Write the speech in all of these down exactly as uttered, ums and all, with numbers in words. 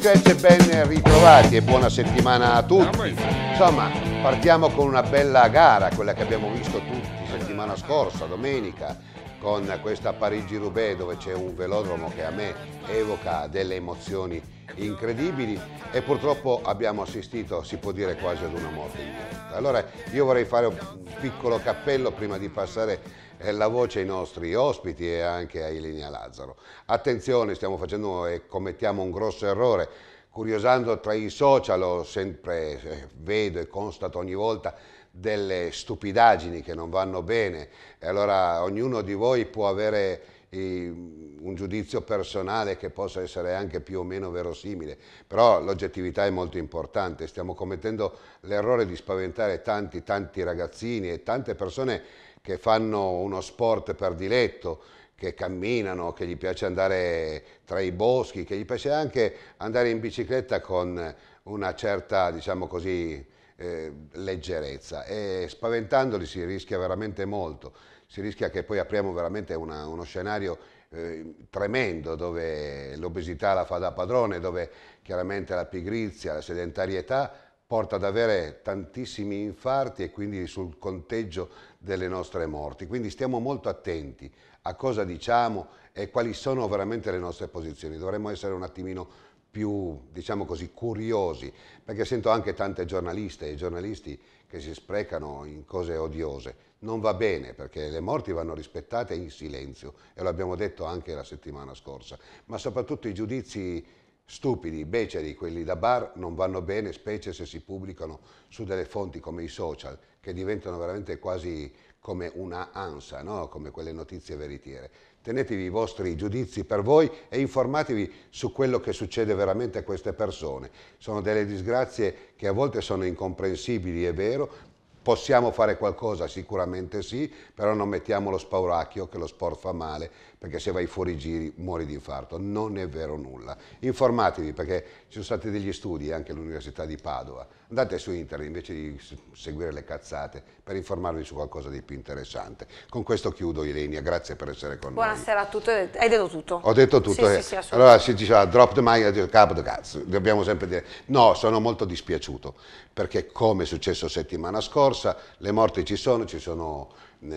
Scratch, ben ritrovati e buona settimana a tutti. Insomma, partiamo con una bella gara, quella che abbiamo visto tutti settimana scorsa, domenica, con questa Parigi-Roubaix dove c'è un velodromo che a me evoca delle emozioni incredibili e purtroppo abbiamo assistito, si può dire, quasi ad una morte in diretta. Allora io vorrei fare un piccolo cappello prima di passare la voce ai nostri ospiti e anche a Ilenia Lazzaro. Attenzione, stiamo facendo e commettiamo un grosso errore. Curiosando tra i social ho sempre eh, vedo e constato ogni volta delle stupidaggini che non vanno bene e allora ognuno di voi può avere eh, un giudizio personale che possa essere anche più o meno verosimile, però l'oggettività è molto importante. Stiamo commettendo l'errore di spaventare tanti tanti ragazzini e tante persone che fanno uno sport per diletto, che camminano, che gli piace andare tra i boschi, che gli piace anche andare in bicicletta con una certa, diciamo così, eh, leggerezza, e spaventandoli si rischia veramente molto, si rischia che poi apriamo veramente una, uno scenario eh, tremendo dove l'obesità la fa da padrone, dove chiaramente la pigrizia, la sedentarietà porta ad avere tantissimi infarti e quindi sul conteggio delle nostre morti. Quindi stiamo molto attenti a cosa diciamo e quali sono veramente le nostre posizioni. Dovremmo essere un attimino più, diciamo così, curiosi, perché sento anche tante giornaliste e giornalisti che si sprecano in cose odiose. Non va bene, perché le morti vanno rispettate in silenzio, e lo abbiamo detto anche la settimana scorsa, ma soprattutto i giudizi stupidi, beceri, quelli da bar, non vanno bene, specie se si pubblicano su delle fonti come i social, che diventano veramente quasi come una ANSA, no? Come quelle notizie veritiere. Tenetevi i vostri giudizi per voi e informatevi su quello che succede veramente a queste persone. Sono delle disgrazie che a volte sono incomprensibili, è vero. Possiamo fare qualcosa? Sicuramente sì, però non mettiamo lo spauracchio che lo sport fa male, perché se vai fuori giri muori di infarto. Non è vero nulla. Informatevi, perché ci sono stati degli studi anche all'Università di Padova. Andate su internet invece di seguire le cazzate per informarvi su qualcosa di più interessante. Con questo chiudo, Ilenia, grazie per essere con Buonasera noi. Buonasera a tutti, hai detto tutto. Ho detto tutto. Sì, eh. sì, sì, allora si diceva drop the mic, capo the cazzo. Dobbiamo sempre dire no, sono molto dispiaciuto, perché come è successo settimana scorsa, le morti ci sono, ci sono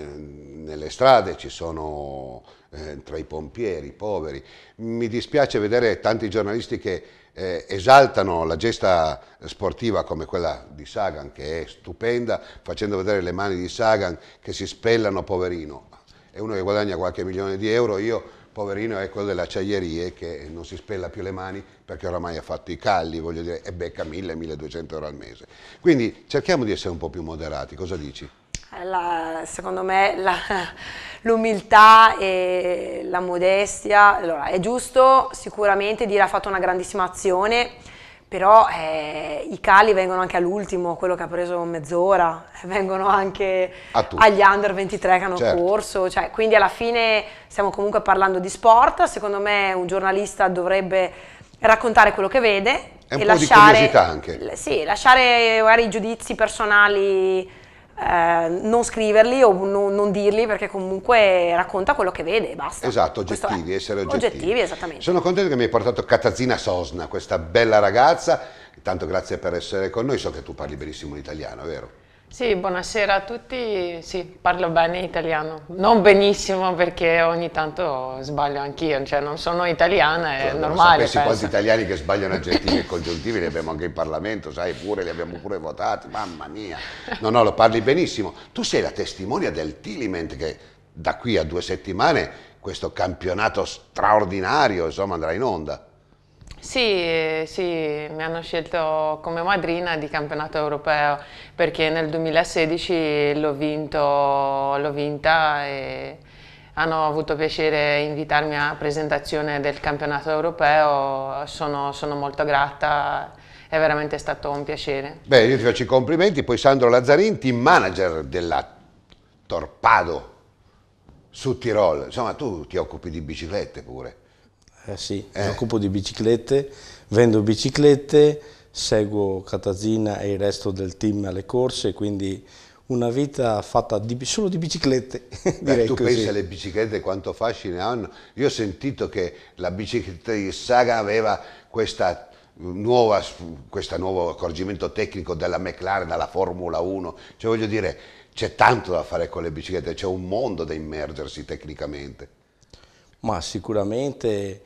nelle strade, ci sono eh, tra i pompieri, i poveri. Mi dispiace vedere tanti giornalisti che eh, esaltano la gesta sportiva come quella di Sagan, che è stupenda, facendo vedere le mani di Sagan che si spellano, poverino. È uno che guadagna qualche milione di euro, io poverino è quello delle acciaierie che non si spella più le mani perché oramai ha fatto i calli, voglio dire, e becca mille milleduecento euro al mese. Quindi cerchiamo di essere un po' più moderati, cosa dici? La, secondo me l'umiltà e la modestia, allora è giusto sicuramente dire ha fatto una grandissima azione, però eh, i cali vengono anche all'ultimo, quello che ha preso mezz'ora, vengono anche agli under ventitré che hanno certo. corso, cioè, quindi alla fine stiamo comunque parlando di sport. Secondo me un giornalista dovrebbe raccontare quello che vede e un e po' lasciare, di curiosità anche. Sì, lasciare magari i giudizi personali, eh, non scriverli o non, non dirli, perché comunque racconta quello che vede e basta. Esatto, oggettivi, essere oggettivi. Oggettivi, esattamente. Sono contento che mi hai portato Katarzyna Sosna, questa bella ragazza. Intanto grazie per essere con noi, so che tu parli benissimo l'italiano, vero? Sì, buonasera a tutti, sì, parlo bene italiano, non benissimo perché ogni tanto sbaglio anch'io, cioè non sono italiana, è cioè, normale. Non sapessi quanti italiani che sbagliano aggettivi e congiuntivi, li abbiamo anche in Parlamento, sai, pure li abbiamo pure votati, mamma mia. No, no, lo parli benissimo. Tu sei la testimonia del Tiliment che da qui a due settimane questo campionato straordinario, insomma, andrà in onda. Sì, sì, mi hanno scelto come madrina di campionato europeo perché nel duemilasedici l'ho vinto, l'ho vinta e hanno avuto piacere invitarmi alla presentazione del campionato europeo, sono, sono molto grata, è veramente stato un piacere. Beh, io ti faccio i complimenti, poi Sandro Lazzarin, team manager della Torpado su Tirol, insomma tu ti occupi di biciclette pure. Eh sì, eh. mi occupo di biciclette, vendo biciclette, seguo Katarzyna e il resto del team alle corse, quindi una vita fatta di, solo di biciclette. Beh, tu così. pensi alle biciclette quanto fascino hanno? Io ho sentito che la bicicletta di Sagan aveva questa nuova, questo nuovo accorgimento tecnico della McLaren, dalla Formula uno, cioè voglio dire, c'è tanto da fare con le biciclette, c'è un mondo da immergersi tecnicamente. Ma sicuramente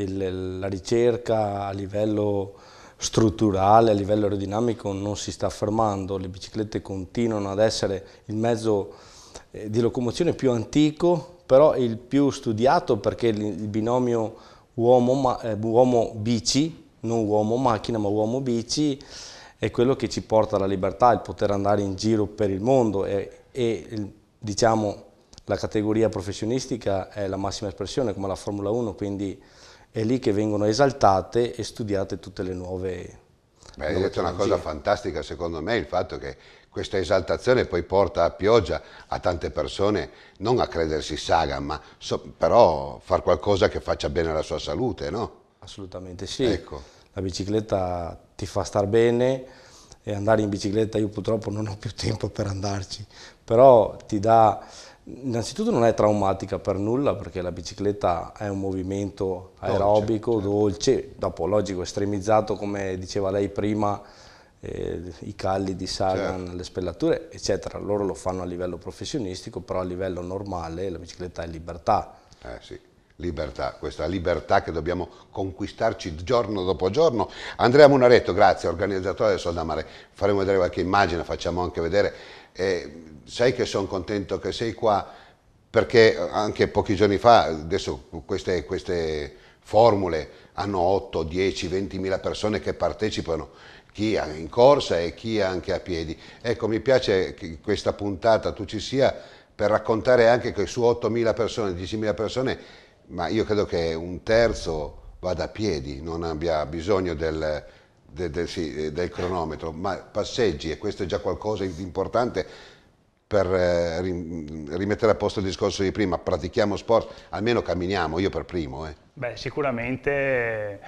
il, la ricerca a livello strutturale, a livello aerodinamico non si sta fermando, le biciclette continuano ad essere il mezzo eh, di locomozione più antico, però il più studiato, perché il, il binomio uomo, eh, uomo-bici, non uomo-macchina ma uomo-bici, è quello che ci porta alla libertà, il poter andare in giro per il mondo e, e diciamo la categoria professionistica è la massima espressione come la Formula uno, quindi è lì che vengono esaltate e studiate tutte le nuove. Beh, hai detto una cosa fantastica secondo me, il fatto che questa esaltazione poi porta a pioggia a tante persone non a credersi Sagan, ma so, però far qualcosa che faccia bene alla sua salute, no? Assolutamente sì, ecco. La bicicletta ti fa star bene e andare in bicicletta io purtroppo non ho più tempo per andarci, però ti dà, innanzitutto non è traumatica per nulla perché la bicicletta è un movimento aerobico, dolce, dolce dopo logico estremizzato come diceva lei prima, eh, i calli di Sagan, certo. Le spellature eccetera, loro lo fanno a livello professionistico, però a livello normale la bicicletta è libertà. Eh sì. Libertà, questa libertà che dobbiamo conquistarci giorno dopo giorno. Andrea Munaretto, grazie, organizzatore del Soldamare, faremo vedere qualche immagine, facciamo anche vedere, eh, sai che sono contento che sei qua perché anche pochi giorni fa, adesso queste, queste formule hanno otto, dieci, ventimila persone che partecipano, chi in corsa e chi anche a piedi. Ecco, mi piace che questa puntata tu ci sia per raccontare anche che su ottomila persone, diecimila persone, ma io credo che un terzo vada a piedi, non abbia bisogno del, del, del, sì, del cronometro, ma passeggi, e questo è già qualcosa di importante per eh, rimettere a posto il discorso di prima. Pratichiamo sport, almeno camminiamo, io per primo. Eh. Beh, sicuramente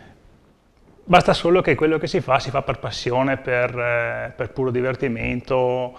basta solo che quello che si fa si fa per passione, per, eh, per puro divertimento.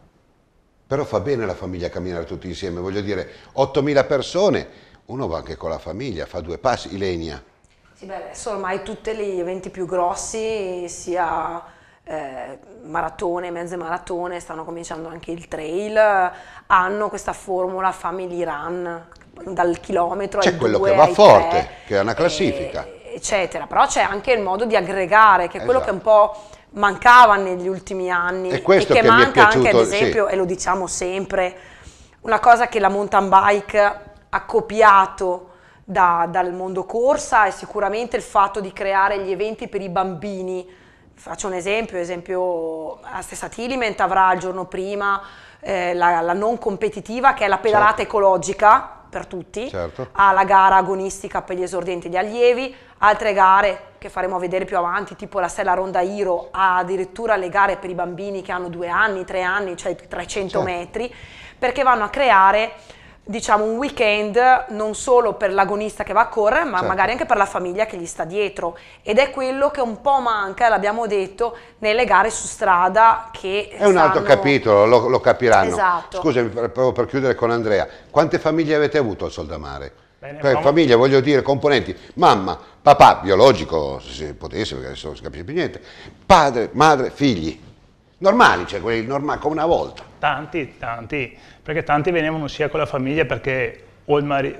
Però fa bene la famiglia camminare tutti insieme, voglio dire, ottomila persone. Uno va anche con la famiglia, fa due passi. Ilenia. Sì, beh, adesso ormai tutti gli eventi più grossi, sia eh, maratone, mezze maratone, stanno cominciando anche il trail, hanno questa formula family run, dal chilometro ai due, c'è quello che va forte, tre, che è una classifica. Eh, eccetera, però c'è anche il modo di aggregare, che è quello esatto. che un po' mancava negli ultimi anni e, questo e che, che manca mi è piaciuto, anche, ad esempio, sì. e lo diciamo sempre, una cosa che la mountain bike ha copiato da, dal mondo corsa è sicuramente il fatto di creare gli eventi per i bambini. Faccio un esempio, esempio la stessa Tiliment avrà il giorno prima eh, la, la non competitiva, che è la pedalata certo. ecologica per tutti, certo. ha la gara agonistica per gli esordienti e gli allievi, altre gare che faremo vedere più avanti, tipo la Sella Ronda Hero, ha addirittura le gare per i bambini che hanno due anni, tre anni, cioè trecento certo. metri, perché vanno a creare diciamo un weekend non solo per l'agonista che va a correre, ma certo. magari anche per la famiglia che gli sta dietro, ed è quello che un po' manca, l'abbiamo detto, nelle gare su strada, che è un stanno... altro capitolo, lo, lo capiranno. Esatto. Scusami, proprio per chiudere con Andrea, quante famiglie avete avuto al Soldamare? Bene, per famiglia voglio dire componenti, mamma, papà, biologico se potesse, perché adesso non si capisce più niente, padre, madre, figli, normali, cioè quelli normali come una volta. Tanti, tanti, perché tanti venivano sia con la famiglia perché o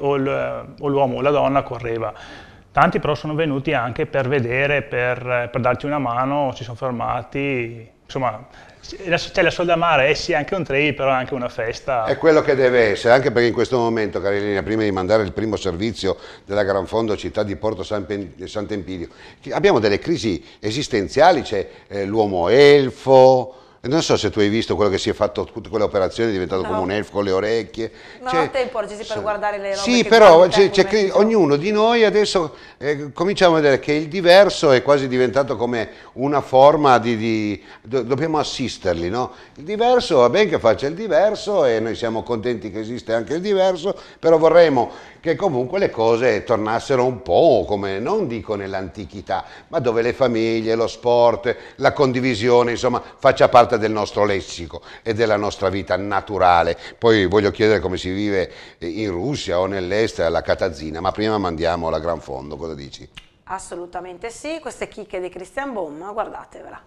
l'uomo o la donna correva, tanti però sono venuti anche per vedere, per, per darti una mano, si sono fermati, insomma c'è la Soldamare, è sì anche un trail però è anche una festa. È quello che deve essere, anche perché in questo momento, Carilina, prima di mandare il primo servizio della Gran Fondo città di Porto Sant'Empidio, abbiamo delle crisi esistenziali, c'è eh, l'uomo elfo. Non so se tu hai visto quello che si è fatto, tutte quelle operazioni, è diventato no. come un elfo con le orecchie. Non ho tempo oggi per guardare le robe. Sì, però ognuno di noi adesso eh, cominciamo a vedere che il diverso è quasi diventato come una forma di... di do, dobbiamo assisterli, no? Il diverso va bene che faccia il diverso e noi siamo contenti che esiste anche il diverso, però vorremmo che comunque le cose tornassero un po' come, non dico nell'antichità, ma dove le famiglie, lo sport, la condivisione, insomma, faccia parte del nostro lessico e della nostra vita naturale. Poi voglio chiedere come si vive in Russia o nell'est alla Katazina, ma prima mandiamo la Gran Fondo, cosa dici? Assolutamente sì, queste chicche di Christian Bohm, guardatevela.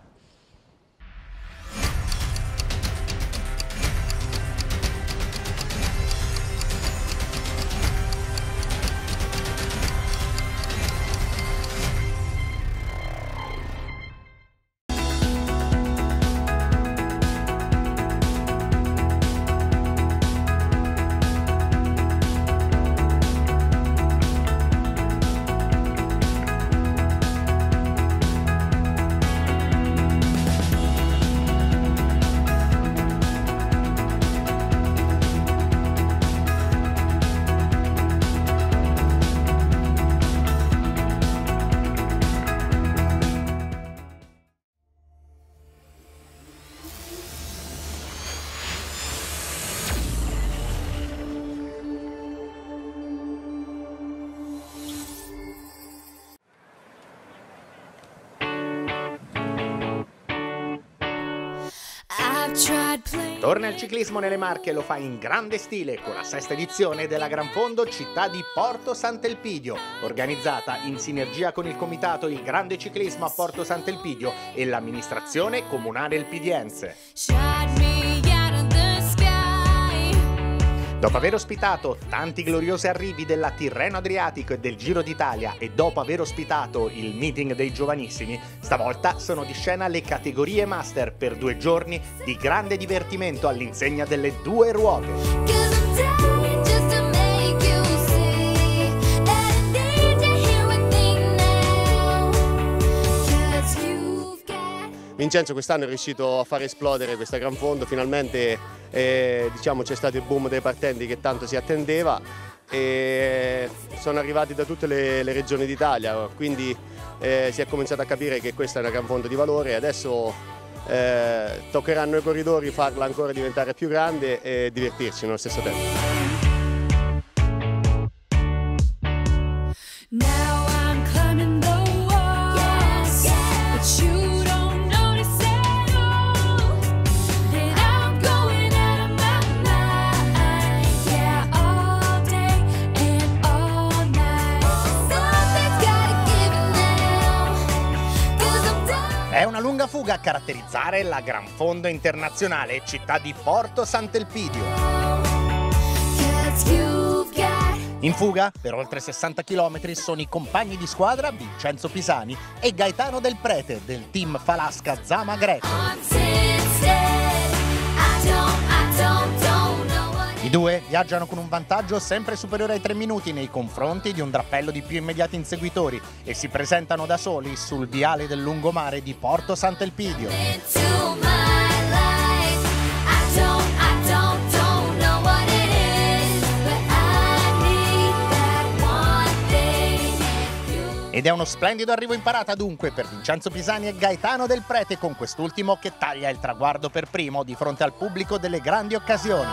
Torna il ciclismo nelle Marche e lo fa in grande stile con la sesta edizione della Gran Fondo Città di Porto Sant'Elpidio, organizzata in sinergia con il comitato Il Grande Ciclismo a Porto Sant'Elpidio e l'amministrazione comunale elpidiense. Dopo aver ospitato tanti gloriosi arrivi della Tirreno Adriatico e del Giro d'Italia e dopo aver ospitato il meeting dei giovanissimi, stavolta sono di scena le categorie master per due giorni di grande divertimento all'insegna delle due ruote. Vincenzo quest'anno è riuscito a far esplodere questa Gran Fondo, finalmente eh, diciamo, c'è stato il boom dei partenti che tanto si attendeva e sono arrivati da tutte le, le regioni d'Italia, quindi eh, si è cominciato a capire che questa è una Gran Fondo di valore e adesso eh, toccheranno ai corridori farla ancora diventare più grande e divertirci nello stesso tempo. È una lunga fuga a caratterizzare la Gran Fondo internazionale Città di Porto Sant'Elpidio. In fuga per oltre sessanta chilometri sono i compagni di squadra Vincenzo Pisani e Gaetano Del Prete del team Falasca Zama Greco. I due viaggiano con un vantaggio sempre superiore ai tre minuti nei confronti di un drappello di più immediati inseguitori e si presentano da soli sul viale del lungomare di Porto Sant'Elpidio. Ed è uno splendido arrivo in parata dunque per Vincenzo Pisani e Gaetano Del Prete, con quest'ultimo che taglia il traguardo per primo di fronte al pubblico delle grandi occasioni.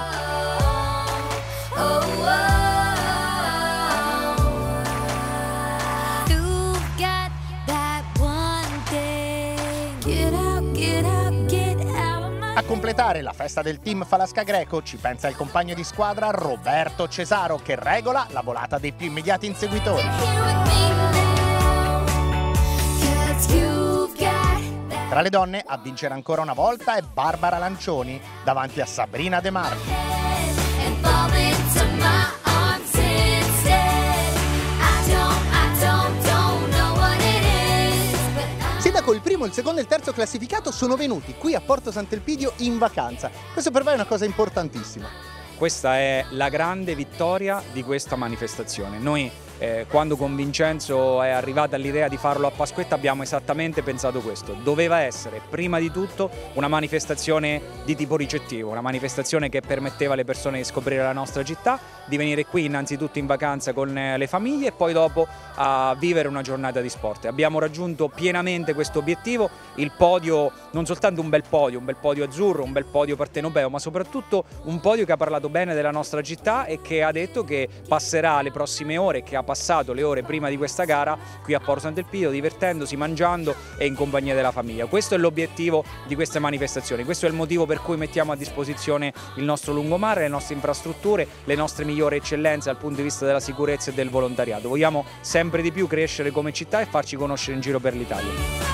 A completare la festa del team Falasca Greco ci pensa il compagno di squadra Roberto Cesaro, che regola la volata dei più immediati inseguitori. Tra le donne a vincere ancora una volta è Barbara Lancioni davanti a Sabrina De Marchi. Sindaco, il primo, il secondo e il terzo classificato sono venuti qui a Porto Sant'Elpidio in vacanza. Questo per voi è una cosa importantissima. Questa è la grande vittoria di questa manifestazione. Noi eh, quando con Vincenzo è arrivata l'idea di farlo a Pasquetta abbiamo esattamente pensato questo. Doveva essere prima di tutto una manifestazione di tipo ricettivo, una manifestazione che permetteva alle persone di scoprire la nostra città, di venire qui innanzitutto in vacanza con le famiglie e poi dopo a vivere una giornata di sport. Abbiamo raggiunto pienamente questo obiettivo, il podio, non soltanto un bel podio, un bel podio azzurro, un bel podio partenopeo, ma soprattutto un podio che ha parlato bene della nostra città e che ha detto che passerà le prossime ore, che ha passato le ore prima di questa gara qui a Porto Sant'Elpidio, divertendosi, mangiando e in compagnia della famiglia. Questo è l'obiettivo di queste manifestazioni, questo è il motivo per cui mettiamo a disposizione il nostro lungomare, le nostre infrastrutture, le nostre migliori eccellenze dal punto di vista della sicurezza e del volontariato. Vogliamo sempre di più crescere come città e farci conoscere in giro per l'Italia.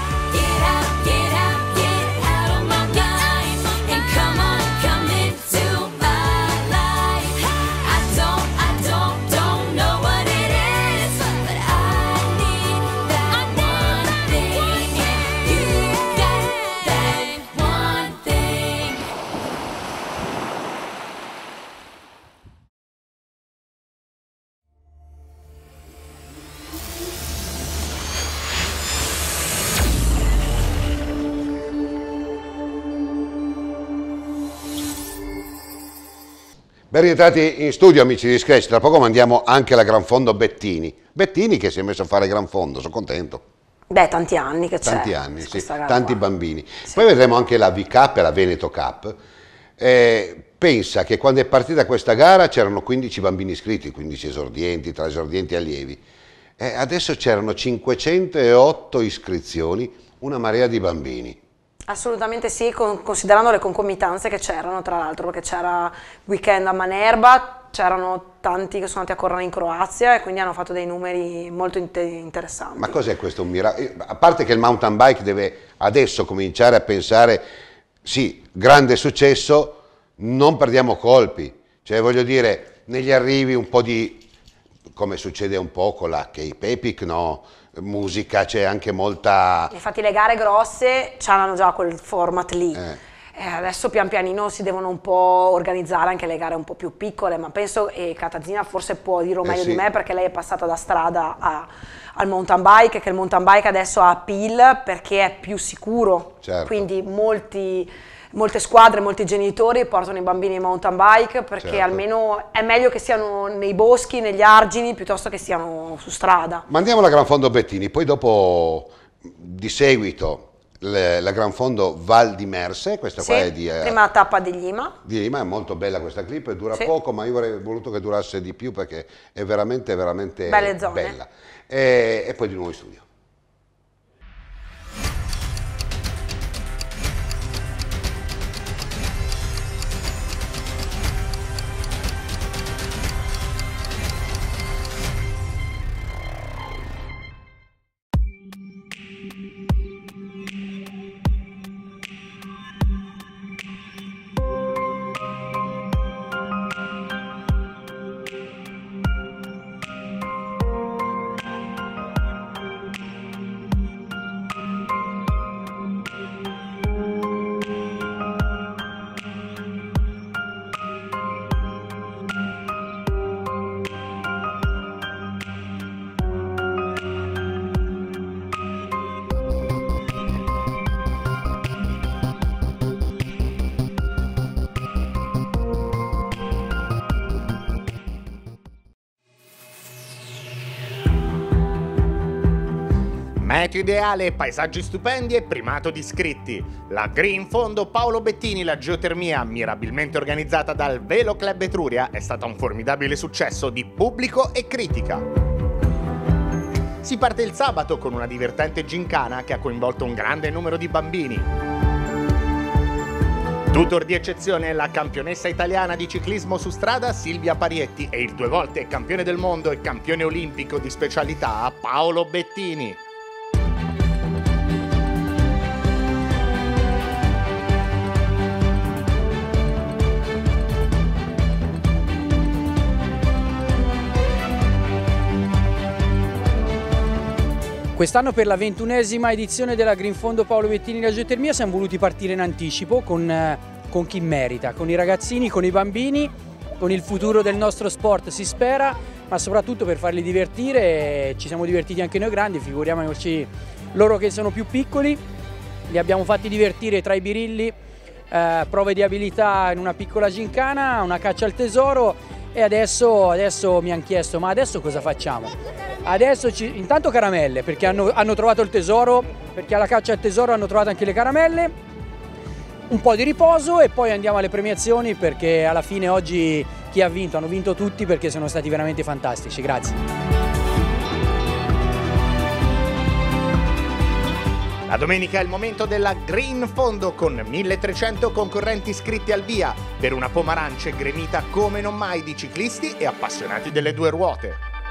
Ben rientrati in studio, amici di Scratch. Tra poco mandiamo anche la Gran Fondo Bettini. Bettini che si è messo a fare Gran Fondo, sono contento. Beh, tanti anni che c'è. Tanti anni, sì, tanti bambini. Sì. Poi vedremo anche la V Cup e la Veneto Cup. Eh, pensa che quando è partita questa gara c'erano quindici bambini iscritti, quindici esordienti, tra esordienti e allievi. Eh, adesso c'erano cinquecentootto iscrizioni, una marea di bambini. Assolutamente sì, con, considerando le concomitanze che c'erano, tra l'altro, perché c'era weekend a Manerba, c'erano tanti che sono andati a correre in Croazia e quindi hanno fatto dei numeri molto interessanti. Ma cos'è questo un miracolo? A parte che il mountain bike deve adesso cominciare a pensare, sì, grande successo, non perdiamo colpi, cioè voglio dire, negli arrivi un po' di, come succede un po' con la Cape Epic, no? Musica, c'è anche molta... Infatti le gare grosse hanno già quel format lì, eh. Eh, adesso pian pianino si devono un po' organizzare anche le gare un po' più piccole, ma penso, e Katarzyna forse può dirlo meglio eh sì. di me perché lei è passata da strada a, al mountain bike, che il mountain bike adesso ha appeal perché è più sicuro, certo. Quindi molti... Molte squadre, molti genitori portano i bambini in mountain bike perché certo. almeno è meglio che siano nei boschi, negli argini, piuttosto che siano su strada. Mandiamo la Gran Fondo Bettini, poi dopo di seguito le, la Gran Fondo Val di Merse, questa sì, qua è di... Eh, prima tappa di Lima. Di Lima, è molto bella questa clip, dura sì. poco, ma io avrei voluto che durasse di più perché è veramente, veramente Belle zone. bella. E, e poi di nuovo in studio. Meteo ideale, paesaggi stupendi e primato di iscritti. La Green Fondo Paolo Bettini, la geotermia mirabilmente organizzata dal Velo Club Etruria, è stata un formidabile successo di pubblico e critica. Si parte il sabato con una divertente gincana che ha coinvolto un grande numero di bambini. Tutor di eccezione la campionessa italiana di ciclismo su strada Silvia Parietti e il due volte campione del mondo e campione olimpico di specialità Paolo Bettini. Quest'anno per la ventunesima edizione della Green Fondo Paolo Bettini la geotermia siamo voluti partire in anticipo con, con chi merita, con i ragazzini, con i bambini, con il futuro del nostro sport si spera, ma soprattutto per farli divertire. Ci siamo divertiti anche noi grandi, figuriamoci loro che sono più piccoli, li abbiamo fatti divertire tra i birilli, eh, prove di abilità in una piccola gincana, una caccia al tesoro e adesso, adesso mi hanno chiesto ma adesso cosa facciamo? Adesso ci, intanto caramelle, perché hanno, hanno trovato il tesoro, perché alla caccia al tesoro hanno trovato anche le caramelle un po' di riposo e poi andiamo alle premiazioni, perché alla fine oggi chi ha vinto, hanno vinto tutti perché sono stati veramente fantastici. Grazie. La domenica è il momento della Green Fondo con milletrecento concorrenti iscritti al via per una Pomarance gremita come non mai di ciclisti e appassionati delle due ruote.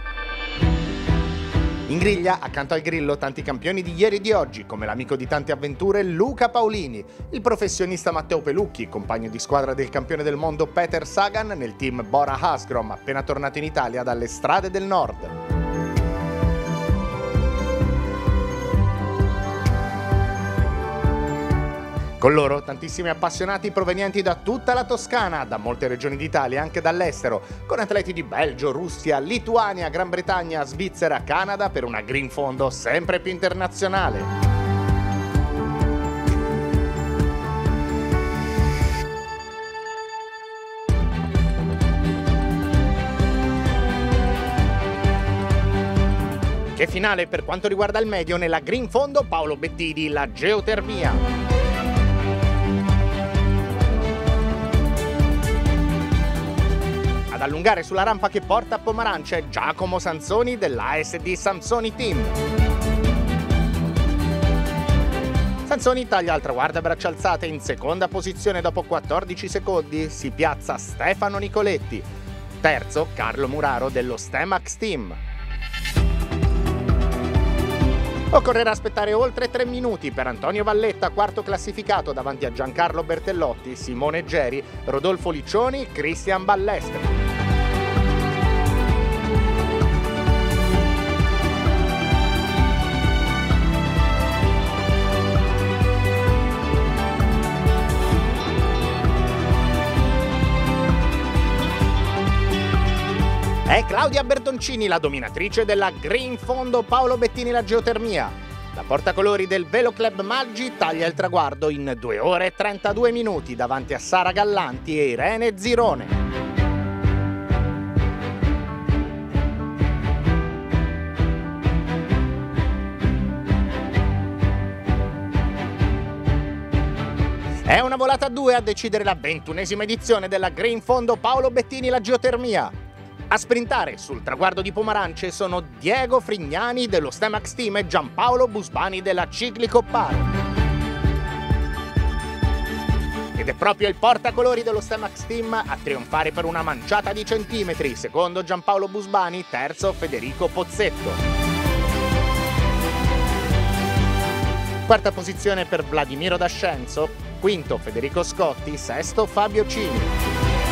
In griglia, accanto al grillo, tanti campioni di ieri e di oggi, come l'amico di tante avventure Luca Paolini, il professionista Matteo Pelucchi, compagno di squadra del campione del mondo Peter Sagan nel team Bora Hansgrohe, appena tornato in Italia dalle strade del nord. Con loro tantissimi appassionati provenienti da tutta la Toscana, da molte regioni d'Italia e anche dall'estero, con atleti di Belgio, Russia, Lituania, Gran Bretagna, Svizzera, Canada per una Green Fondo sempre più internazionale. Che finale per quanto riguarda il medio nella Green Fondo Paolo Bettini, la geotermia. Ad allungare sulla rampa che porta a Pomarance Giacomo Sansoni dell'A S D Sansoni Team. Sansoni taglia al traguardo a braccia alzate, in seconda posizione dopo quattordici secondi si piazza Stefano Nicoletti, terzo Carlo Muraro dello Stemax Team. Occorrerà aspettare oltre tre minuti per Antonio Valletta, quarto classificato davanti a Giancarlo Bertellotti, Simone Geri, Rodolfo Liccioni, Cristian Ballestri. È Claudia Bertoncini la dominatrice della Green Fondo Paolo Bettini la geotermia. La portacolori del Velo Club Maggi taglia il traguardo in due ore e trentadue minuti davanti a Sara Gallanti e Irene Zirone. È una volata a due a decidere la ventunesima edizione della Green Fondo Paolo Bettini la geotermia. A sprintare sul traguardo di Pomarance sono Diego Frignani dello Stemax Team e Giampaolo Busbani della Ciclicopparo. Ed è proprio il portacolori dello Stemax Team a trionfare per una manciata di centimetri, secondo Giampaolo Busbani, terzo Federico Pozzetto. Quarta posizione per Vladimiro D'Ascenzo, quinto Federico Scotti, sesto Fabio Cini.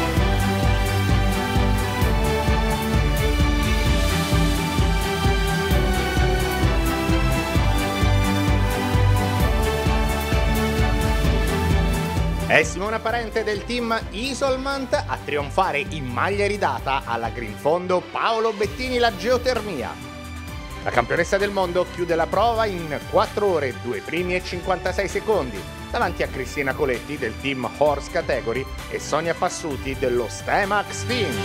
È Simona Parente del team Isolmant a trionfare in maglia ridata alla Green Fondo Paolo Bettini la geotermia. La campionessa del mondo chiude la prova in quattro ore, due primi e cinquantasei secondi, davanti a Cristina Coletti del team Horse Category e Sonia Passuti dello Stemax Team.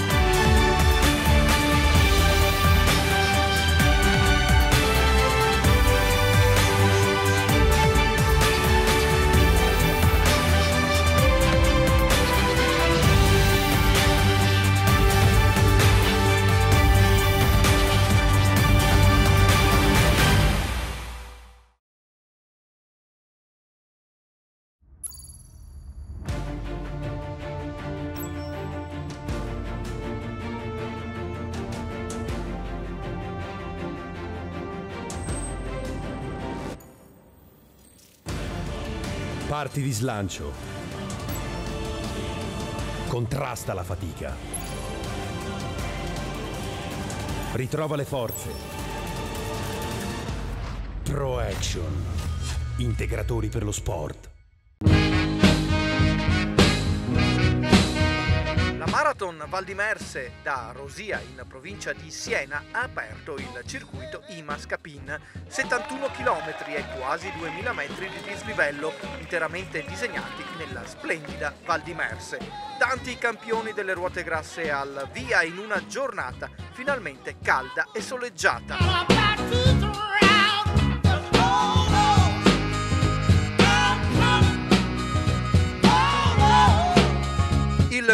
Parti di slancio. Contrasta la fatica. Ritrova le forze. Pro Action. Integratori per lo sport. Marathon Val di Merse da Rosia in provincia di Siena ha aperto il circuito I M A Scapin, settantuno chilometri e quasi duemila metri di dislivello interamente disegnati nella splendida Val di Merse. Tanti campioni delle ruote grasse al via in una giornata finalmente calda e soleggiata.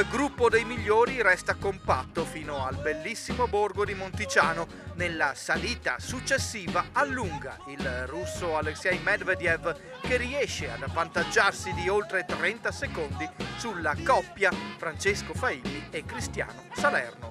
Il gruppo dei migliori resta compatto fino al bellissimo borgo di Monticiano. Nella salita successiva allunga il russo Alexei Medvedev, che riesce ad avvantaggiarsi di oltre trenta secondi sulla coppia Francesco Failli e Cristiano Salerno.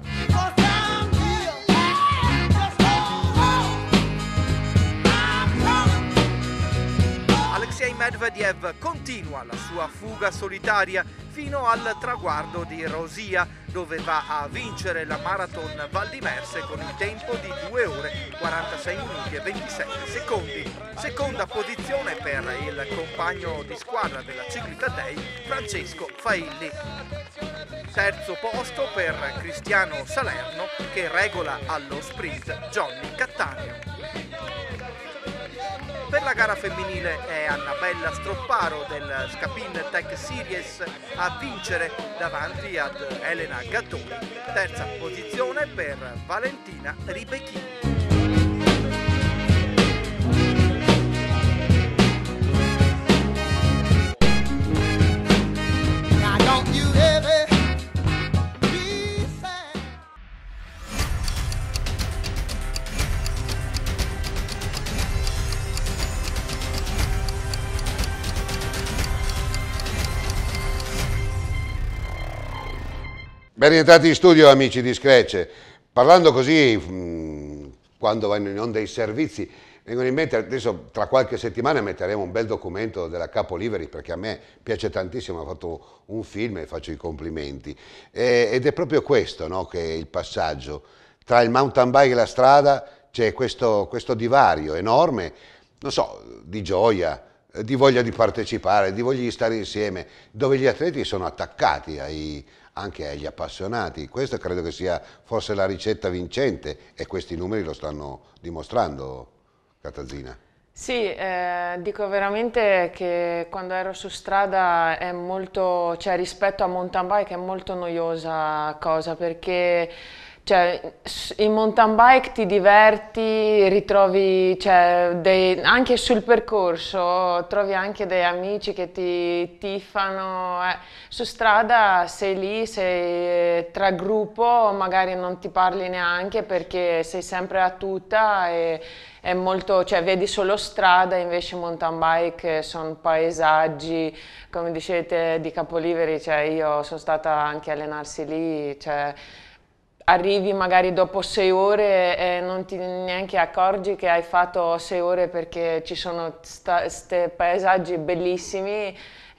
Alexei Medvedev continua la sua fuga solitaria fino al traguardo di Rosia, dove va a vincere la Marathon Val di Merse con il tempo di due ore quarantasei minuti e ventisette secondi. Seconda posizione per il compagno di squadra della Ciclita Day, Francesco Failli. Terzo posto per Cristiano Salerno, che regola allo sprint Johnny Cattaneo. Per la gara femminile è Annabella Stropparo del Scapin Tech Series a vincere davanti ad Elena Gattoni. Terza posizione per Valentina Ribechini. Ben rientrati in studio, amici di Scratch. Parlando così, mh, quando vanno in onda i servizi, vengono in mente, adesso tra qualche settimana metteremo un bel documento della Capo Livery, perché a me piace tantissimo, ha fatto un film e faccio i complimenti. E, ed è proprio questo, no, che è il passaggio. Tra il mountain bike e la strada c'è questo, questo divario enorme, non so, di gioia, di voglia di partecipare, di voglia di stare insieme, dove gli atleti sono attaccati ai, anche agli appassionati. Questa credo che sia forse la ricetta vincente e questi numeri lo stanno dimostrando, Catazzina. Sì, eh, dico veramente che quando ero su strada è molto, cioè rispetto a mountain bike è molto noiosa cosa, perché cioè, in mountain bike ti diverti, ritrovi, cioè, dei, anche sul percorso, trovi anche dei amici che ti tifano. Eh. Su strada sei lì, sei tra gruppo, magari non ti parli neanche perché sei sempre a tuta e è molto, cioè, vedi solo strada, invece mountain bike sono paesaggi, come dicete, di Capo Livery, cioè, io sono stata anche a allenarsi lì, cioè, arrivi magari dopo sei ore e non ti neanche accorgi che hai fatto sei ore perché ci sono questi paesaggi bellissimi,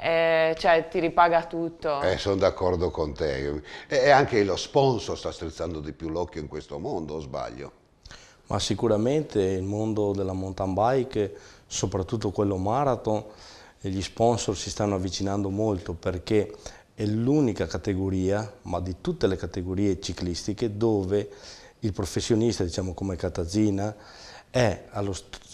e, cioè ti ripaga tutto. Eh, sono d'accordo con te. E anche lo sponsor sta strizzando di più l'occhio in questo mondo, o sbaglio? Ma sicuramente il mondo della mountain bike, soprattutto quello marathon, gli sponsor si stanno avvicinando molto perché è l'unica categoria, ma di tutte le categorie ciclistiche, dove il professionista, diciamo come Catazzina, è allo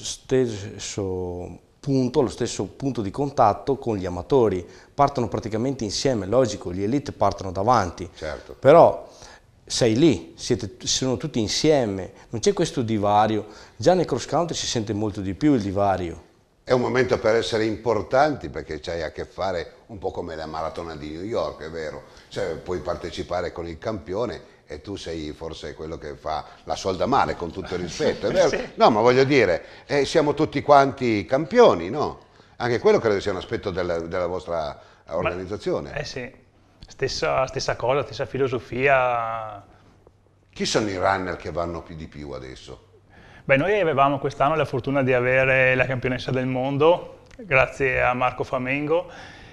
stesso punto, allo stesso punto di contatto con gli amatori. Partono praticamente insieme, logico, gli elite partono davanti, certo. Però sei lì, siete, sono tutti insieme, non c'è questo divario. Già nel cross country si sente molto di più il divario. È un momento per essere importanti perché c'hai a che fare un po' come la maratona di New York, è vero, cioè, puoi partecipare con il campione e tu sei forse quello che fa la solda male, con tutto il rispetto, è vero? Sì. No, ma voglio dire, eh, siamo tutti quanti campioni, no? Anche quello credo sia un aspetto della, della vostra organizzazione. Ma, eh sì, stessa, stessa cosa, stessa filosofia. Chi sono i runner che vanno più di più adesso? Beh, noi avevamo quest'anno la fortuna di avere la campionessa del mondo, grazie a Marco Famengo,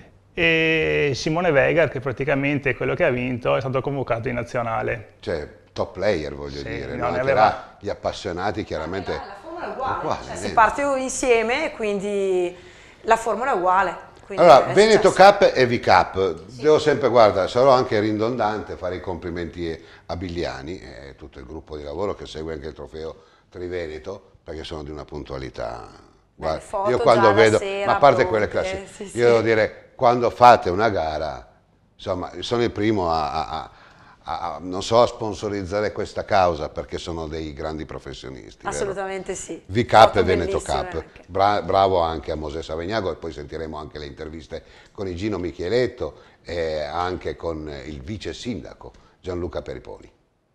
e Simone Vegar, che praticamente è quello che ha vinto, è stato convocato in nazionale. Cioè, top player, voglio sì, dire, no, no? Anche aveva... là, gli appassionati chiaramente... La formula è uguale, uguale cioè, si parte insieme, quindi la formula è uguale. Allora, Veneto Cup e V Cup, sì. Devo sempre, guarda, sarò anche ridondante, fare i complimenti a Bigliani e tutto il gruppo di lavoro che segue anche il trofeo Triveneto, perché sono di una puntualità. Guarda, foto io quando vedo, sera, ma a parte pronte, quelle classiche, sì, sì. io devo dire, quando fate una gara, insomma, sono il primo a, a, a, a non so, a sponsorizzare questa causa perché sono dei grandi professionisti. Assolutamente vero? Sì. V Cup e Veneto Cup. Bra bravo anche a Mosè Savegnago, e poi sentiremo anche le interviste con Igino Micheletto e anche con il vice sindaco Gianluca Peripoli.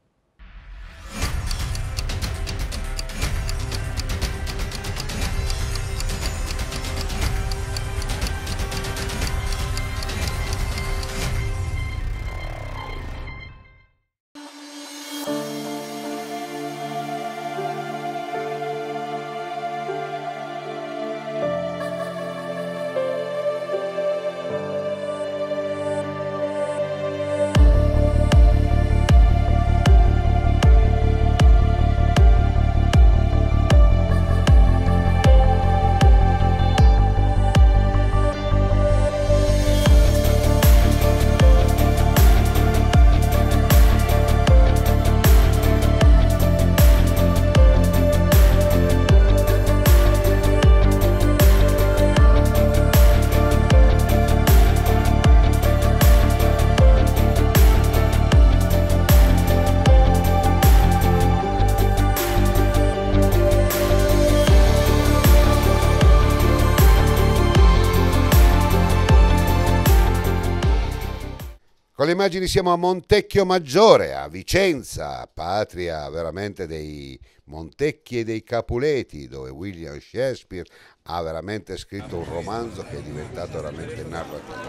Con le immagini siamo a Montecchio Maggiore, a Vicenza, patria veramente dei Montecchi e dei Capuleti, dove William Shakespeare ha veramente scritto un romanzo che è diventato veramente narrativo.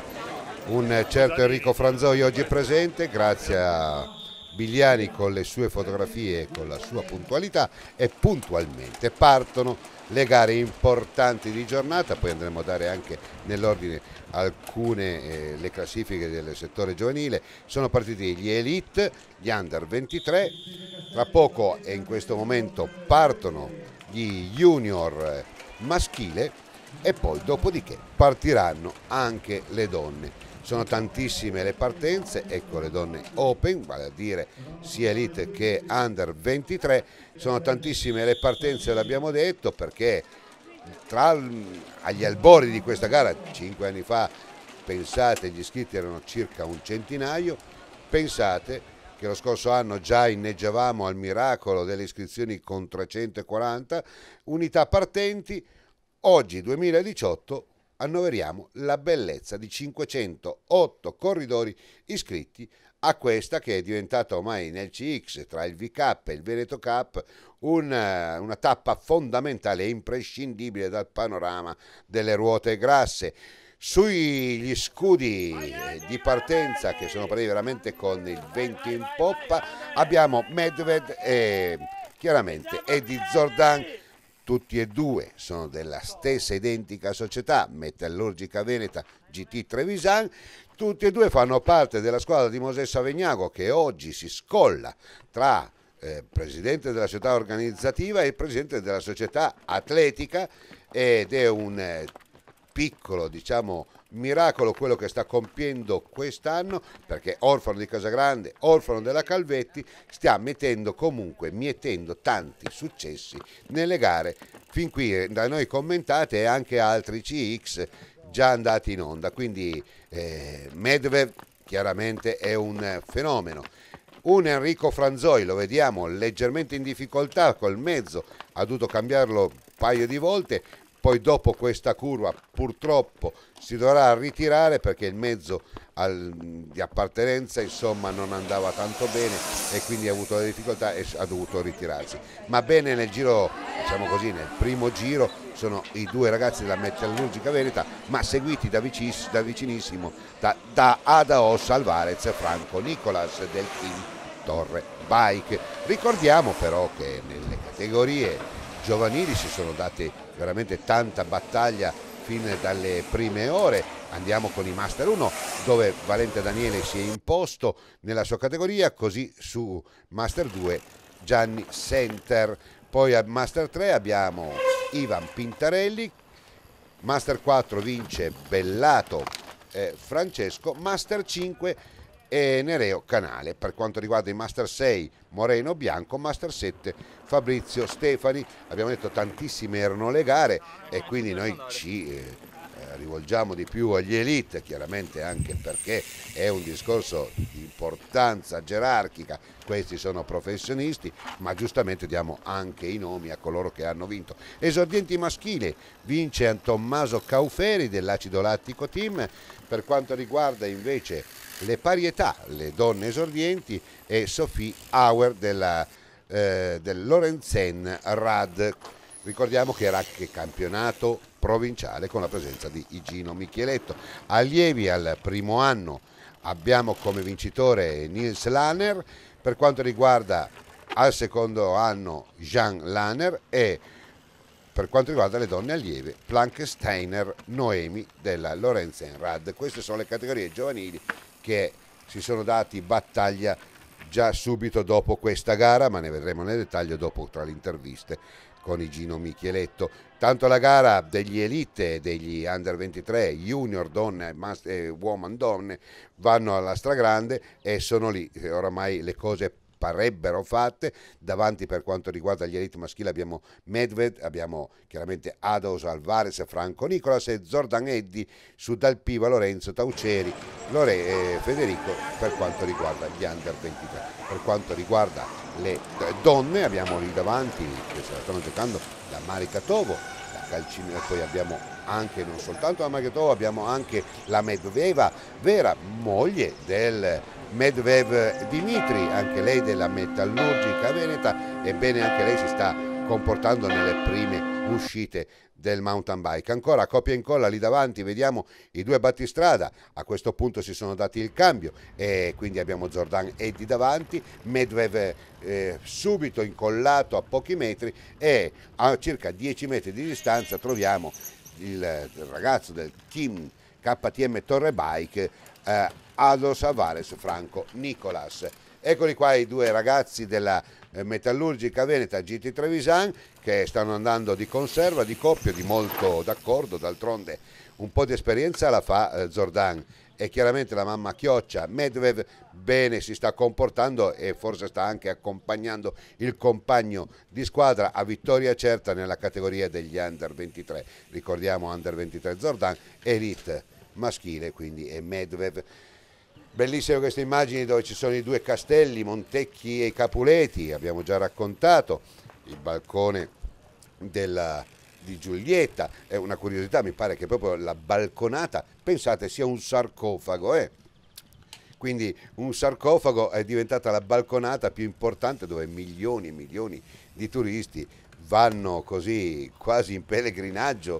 Un certo Enrico Franzoi oggi presente, grazie a Bigliani con le sue fotografie e con la sua puntualità, e puntualmente partono le gare importanti di giornata. Poi andremo a dare anche nell'ordine alcune eh, le classifiche del settore giovanile. Sono partiti gli Elite, gli Under ventitré, tra poco e in questo momento partono gli Junior maschile e poi dopodiché partiranno anche le donne. Sono tantissime le partenze, ecco le donne Open, vale a dire sia Elite che Under ventitré, sono tantissime le partenze, l'abbiamo detto, perché tra agli albori di questa gara, cinque anni fa, pensate, gli iscritti erano circa un centinaio, pensate che lo scorso anno già inneggiavamo al miracolo delle iscrizioni con trecentoquaranta unità partenti, oggi duemiladiciotto annoveriamo la bellezza di cinquecentootto corridori iscritti a questa che è diventata ormai nel C X, tra il V K e il Veneto Cup, una, una tappa fondamentale e imprescindibile dal panorama delle ruote grasse. Sugli scudi di partenza, che sono partiti veramente con il vento in poppa, abbiamo Medved e chiaramente Eddie Zordan. Tutti e due sono della stessa identica società, Metallurgica Veneta G T Trevisan. Tutti e due fanno parte della squadra di Mosè Savegnago, che oggi si scolla tra eh, presidente della società organizzativa e presidente della società atletica, ed è un eh, piccolo, diciamo, miracolo quello che sta compiendo quest'anno, perché Orfano di Casagrande, Orfano della Calvetti, sta mettendo comunque, mietendo tanti successi nelle gare fin qui da noi commentate, e anche altri C X già andati in onda. Quindi eh, Medvedev chiaramente è un fenomeno. Un Enrico Franzoi lo vediamo leggermente in difficoltà col mezzo, ha dovuto cambiarlo un paio di volte. Poi dopo questa curva purtroppo si dovrà ritirare perché il mezzo al, di appartenenza insomma non andava tanto bene e quindi ha avuto le difficoltà e ha dovuto ritirarsi. Ma bene nel giro, diciamo così, nel primo giro sono i due ragazzi della Metallurgica Veneta, ma seguiti da, vicis, da vicinissimo da, da Adaos Alvarez e Franco Nicolas del team Torre Bike. Ricordiamo però che nelle categorie giovanili si sono date veramente tanta battaglia fin dalle prime ore. Andiamo con i Master uno, dove Valente Daniele si è imposto nella sua categoria, così su Master due Gianni Center. Poi a Master tre abbiamo Ivan Pintarelli, Master quattro vince Bellato eh, Francesco, Master cinque e Nereo Canale. Per quanto riguarda i Master sei Moreno Bianco, Master sette Fabrizio Stefani. Abbiamo detto tantissime erano le gare e quindi noi ci eh, rivolgiamo di più agli elite, chiaramente anche perché è un discorso di importanza gerarchica, questi sono professionisti, ma giustamente diamo anche i nomi a coloro che hanno vinto. Esordienti maschili, vince Tommaso Cauferi dell'Acido Lattico Team. Per quanto riguarda invece le parietà, le donne esordienti, è Sophie Auer della, eh, del Lorenzen Rad. Ricordiamo che era anche campionato provinciale con la presenza di Igino Micheletto. Allievi al primo anno abbiamo come vincitore Nils Lanner, per quanto riguarda al secondo anno Jean Lanner e per quanto riguarda le donne allieve Planksteiner Noemi della Lorenzenrad. Queste sono le categorie giovanili che si sono dati battaglia già subito dopo questa gara, ma ne vedremo nel dettaglio dopo tra le interviste con Igino Micheletto. Tanto la gara degli elite, degli under ventitré, junior donne e woman donne vanno alla stragrande e sono lì, oramai le cose parebbero fatte. Davanti per quanto riguarda gli elite maschili abbiamo Medved, abbiamo chiaramente Ados, Alvarez, Franco Nicolas e Zordan Eddi su Dalpiva, Lorenzo Tauceri, Lore, eh, Federico per quanto riguarda gli under ventitré. Per quanto riguarda le donne abbiamo lì davanti che se la stanno giocando la Marika Tovo, la Calcina, poi abbiamo anche non soltanto la Marika Tovo, abbiamo anche la Medveva Vera, moglie del Medvedev Dimitri, anche lei della Metallurgica Veneta, ebbene anche lei si sta comportando nelle prime uscite del mountain bike. Ancora coppia e incolla lì davanti, vediamo i due battistrada, a questo punto si sono dati il cambio e quindi abbiamo Zordan Eddi davanti, Medvedev eh, subito incollato a pochi metri e a circa dieci metri di distanza troviamo il, il ragazzo del team K T M Torre Bike, eh, Ados Alvarez Franco Nicolas. Eccoli qua i due ragazzi della eh, Metallurgica Veneta G T Trevisan che stanno andando di conserva, di coppia, di molto d'accordo, d'altronde un po' di esperienza la fa eh, Zordan e chiaramente la mamma Chioccia. Medvedev bene si sta comportando e forse sta anche accompagnando il compagno di squadra a vittoria certa nella categoria degli under ventitré. Ricordiamo under ventitré Zordan, elite maschile quindi è Medvedev. Bellissime queste immagini dove ci sono i due castelli, Montecchi e Capuleti, abbiamo già raccontato il balcone della, di Giulietta, è una curiosità, mi pare che proprio la balconata, pensate, sia un sarcofago, eh? Quindi un sarcofago è diventata la balconata più importante dove milioni e milioni di turisti vanno così quasi in pellegrinaggio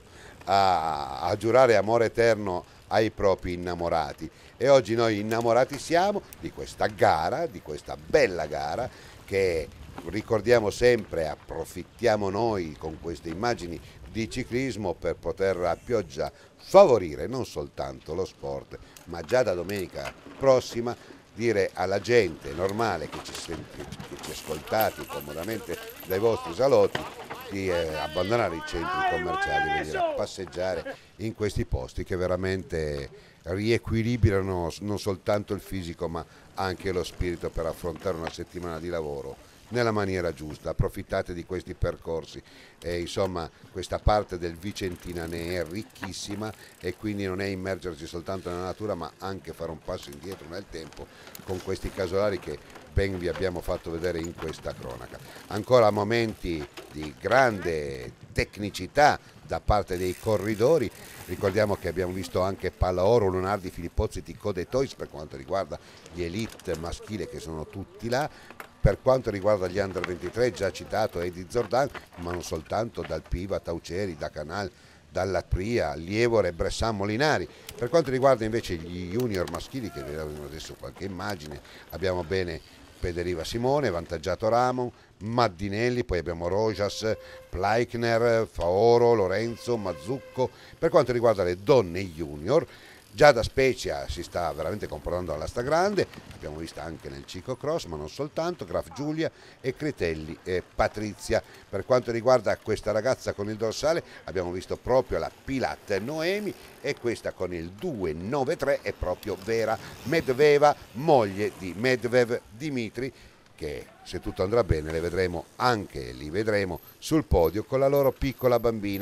a, a giurare amore eterno ai propri innamorati. E oggi noi innamorati siamo di questa gara, di questa bella gara che ricordiamo sempre, approfittiamo noi con queste immagini di ciclismo per poter a pioggia favorire non soltanto lo sport, ma già da domenica prossima dire alla gente normale che ci, senti, che ci ascoltate comodamente dai vostri salotti di eh, abbandonare i centri commerciali e venire a passeggiare in questi posti che veramente riequilibrano non soltanto il fisico ma anche lo spirito per affrontare una settimana di lavoro nella maniera giusta. Approfittate di questi percorsi e insomma questa parte del Vicentina ne è ricchissima e quindi non è immergersi soltanto nella natura ma anche fare un passo indietro nel tempo con questi casolari che ben vi abbiamo fatto vedere in questa cronaca. Ancora momenti di grande tecnicità da parte dei corridori, ricordiamo che abbiamo visto anche Pallaoro, Lunardi, Filippozzi, Ticco De Tois per quanto riguarda gli elite maschile che sono tutti là. Per quanto riguarda gli under ventitré, già citato Edi Zordan, ma non soltanto dal Piva, Tauceri, da Canal, dalla Pria, Lievore, Bressan, Molinari. Per quanto riguarda invece gli junior maschili, che vedremo adesso qualche immagine, abbiamo bene Pederiva Simone, vantaggiato Ramon, Maddinelli, poi abbiamo Rojas, Pleichner, Faoro, Lorenzo, Mazzucco. Per quanto riguarda le donne junior, già da Spezia si sta veramente comportando alla stragrande, abbiamo visto anche nel ciclocross, ma non soltanto, Graf Giulia e Critelli e Patrizia. Per quanto riguarda questa ragazza con il dorsale, abbiamo visto proprio la Pilat Noemi e questa con il due nove tre è proprio Vera Medveva, moglie di Medvedev Dimitri, che se tutto andrà bene le vedremo anche, li vedremo sul podio con la loro piccola bambina.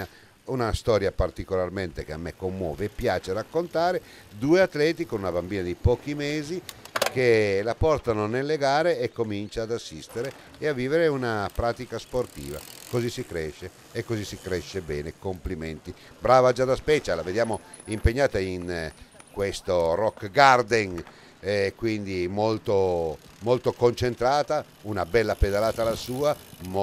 una storia particolarmente che a me commuove e piace raccontare, due atleti con una bambina di pochi mesi che la portano nelle gare e comincia ad assistere e a vivere una pratica sportiva. Così si cresce e così si cresce bene, complimenti. Brava Giada Specia, la vediamo impegnata in eh, questo rock garden, eh, quindi molto, molto concentrata, una bella pedalata la sua,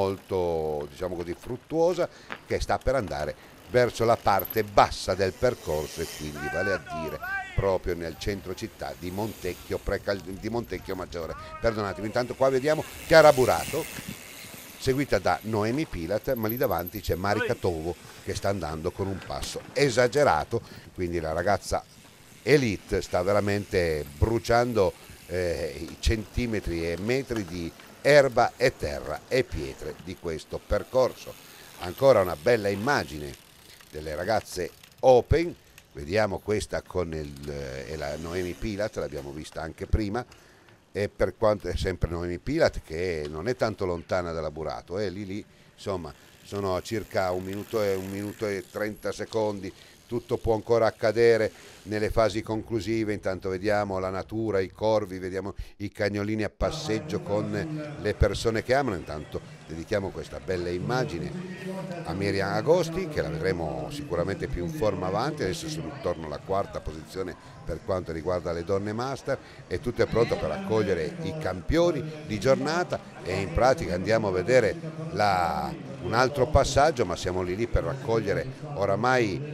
molto diciamo così fruttuosa, che sta per andare verso la parte bassa del percorso e quindi vale a dire proprio nel centro città di Montecchio, Precal- di Montecchio Maggiore. Perdonatemi, intanto qua vediamo Chiara Burato, seguita da Noemi Pilat, ma lì davanti c'è Marika Tovo che sta andando con un passo esagerato, quindi la ragazza elite sta veramente bruciando eh, i centimetri e metri di erba e terra e pietre di questo percorso. Ancora una bella immagine delle ragazze open, vediamo questa con il, eh, la Noemi Pilat, l'abbiamo vista anche prima, e per quanto è sempre Noemi Pilat che non è tanto lontana dalla Burato, eh, lì lì insomma sono a circa un minuto e un minuto e trenta secondi, tutto può ancora accadere nelle fasi conclusive. Intanto vediamo la natura, i corvi, vediamo i cagnolini a passeggio con le persone che amano. Intanto dedichiamo questa bella immagine a Miriam Agosti, che la vedremo sicuramente più in forma avanti. Adesso sono intorno alla quarta posizione per quanto riguarda le donne master, e tutto è pronto per accogliere i campioni di giornata, e in pratica andiamo a vedere la, un altro passaggio, ma siamo lì lì per raccogliere oramai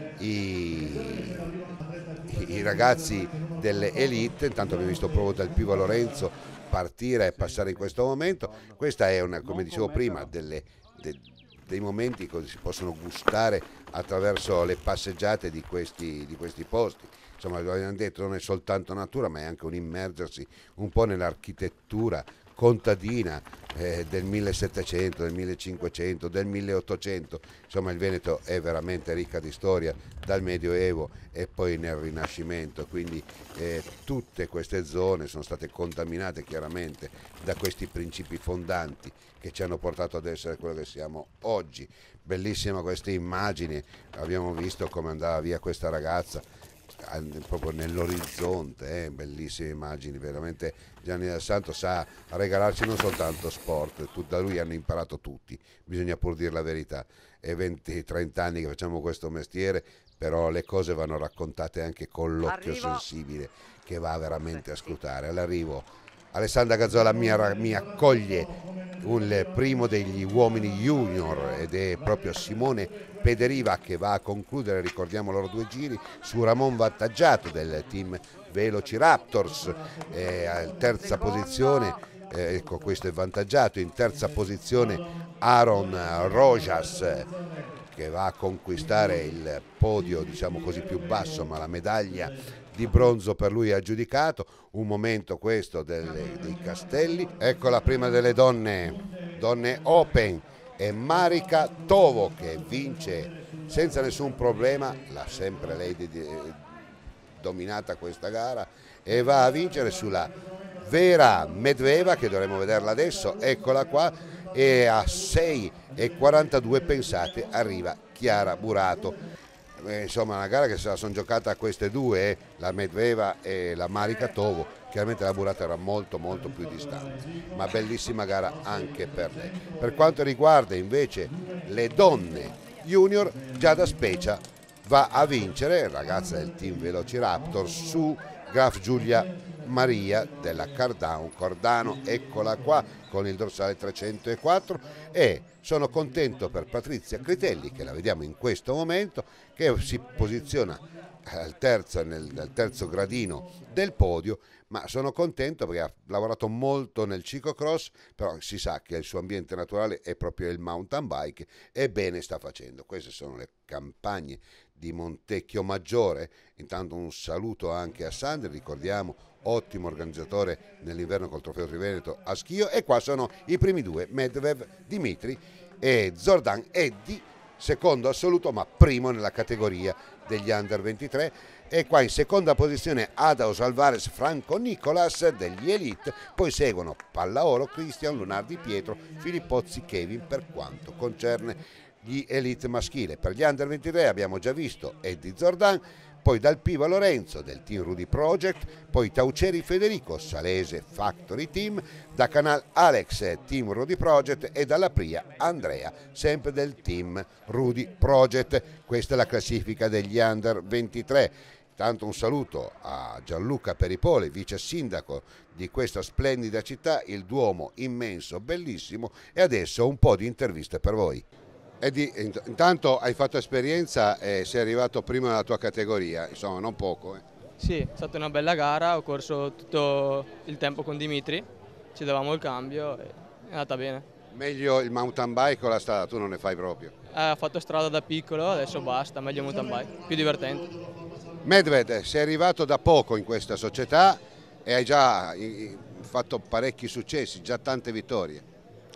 i, i ragazzi delle elite. Intanto abbiamo visto proprio Dal Pivo Lorenzo partire e passare in questo momento. Questa è una, come dicevo prima, delle, de, dei momenti che si possono gustare attraverso le passeggiate di questi, di questi posti. Insomma, lo abbiamo detto, non è soltanto natura, ma è anche un immergersi un po' nell'architettura contadina eh, del millesettecento, del millecinquecento, del milleottocento. Insomma, il Veneto è veramente ricca di storia dal Medioevo e poi nel Rinascimento, quindi eh, tutte queste zone sono state contaminate chiaramente da questi principi fondanti che ci hanno portato ad essere quello che siamo oggi. Bellissima questa immagine, abbiamo visto come andava via questa ragazza proprio nell'orizzonte, eh, bellissime immagini, veramente Gianni Del Santo sa regalarci non soltanto sport, da lui hanno imparato tutti, bisogna pur dire la verità, è venti trenta anni che facciamo questo mestiere, però le cose vanno raccontate anche con l'occhio Arrivo. sensibile che va veramente a scrutare. All'arrivo Alessandra Gazzola mi, mi accoglie il primo degli uomini junior ed è proprio Simone Pederiva che va a concludere, ricordiamo loro due giri, su Ramon Vantaggiato del team Velociraptors, eh, a terza posizione, eh, ecco questo è Vantaggiato, in terza posizione Aaron Rojas che va a conquistare il podio diciamo così più basso, ma la medaglia di bronzo per lui aggiudicato. Un momento questo delle, dei castelli. Ecco la prima delle donne, donne open, è Marika Tovo che vince senza nessun problema, l'ha sempre lei di, di, dominata questa gara, e va a vincere sulla Vera Medveda, che dovremo vederla adesso, eccola qua, e a sei e quarantadue pensate arriva Chiara Burato. Eh, insomma una gara che se la sono giocata queste due, eh, la Medveda e la Marika Tovo. Chiaramente la Burato era molto molto più distante, ma bellissima gara anche per lei. Per quanto riguarda invece le donne junior, Giada Specia va a vincere, ragazza del team Velociraptor, su Graf Giulia Maria della Cardano, Cordano, eccola qua con il dorsale trecentoquattro, e sono contento per Patrizia Critelli, che la vediamo in questo momento, che si posiziona al terzo, nel, nel terzo gradino del podio, ma sono contento perché ha lavorato molto nel ciclocross, però si sa che il suo ambiente naturale è proprio il mountain bike e bene sta facendo. Queste sono le campagne di Montecchio Maggiore. Intanto un saluto anche a Sandri, ricordiamo ottimo organizzatore nell'inverno col Trofeo Triveneto a Schio, e qua sono i primi due, Medvedev Dimitri e Zordan Eddy, secondo assoluto ma primo nella categoria degli under ventitré, e qua in seconda posizione Adaos Alvarez Franco Nicolas degli Elite, poi seguono Pallaoro Cristian, Lunardi Pietro, Filippozzi Kevin per quanto concerne gli elite maschile. Per gli under ventitré abbiamo già visto Eddie Zordan, poi dal Piva Lorenzo del Team Rudy Project, poi Tauceri Federico, Salese Factory Team, da Canal Alex Team Rudy Project e dalla Pria Andrea, sempre del Team Rudy Project. Questa è la classifica degli under ventitré. Tanto un saluto a Gianluca Peripoli, vice sindaco di questa splendida città, il Duomo immenso, bellissimo, e adesso un po' di interviste per voi. Eddie, intanto hai fatto esperienza e sei arrivato prima nella tua categoria, insomma non poco. Eh. Sì, è stata una bella gara, ho corso tutto il tempo con Dimitri, ci davamo il cambio e è andata bene. Meglio il mountain bike o la strada? Tu non ne fai proprio? Eh, ho fatto strada da piccolo, adesso basta, meglio mountain bike, più divertente. Medved, sei arrivato da poco in questa società e hai già fatto parecchi successi, già tante vittorie.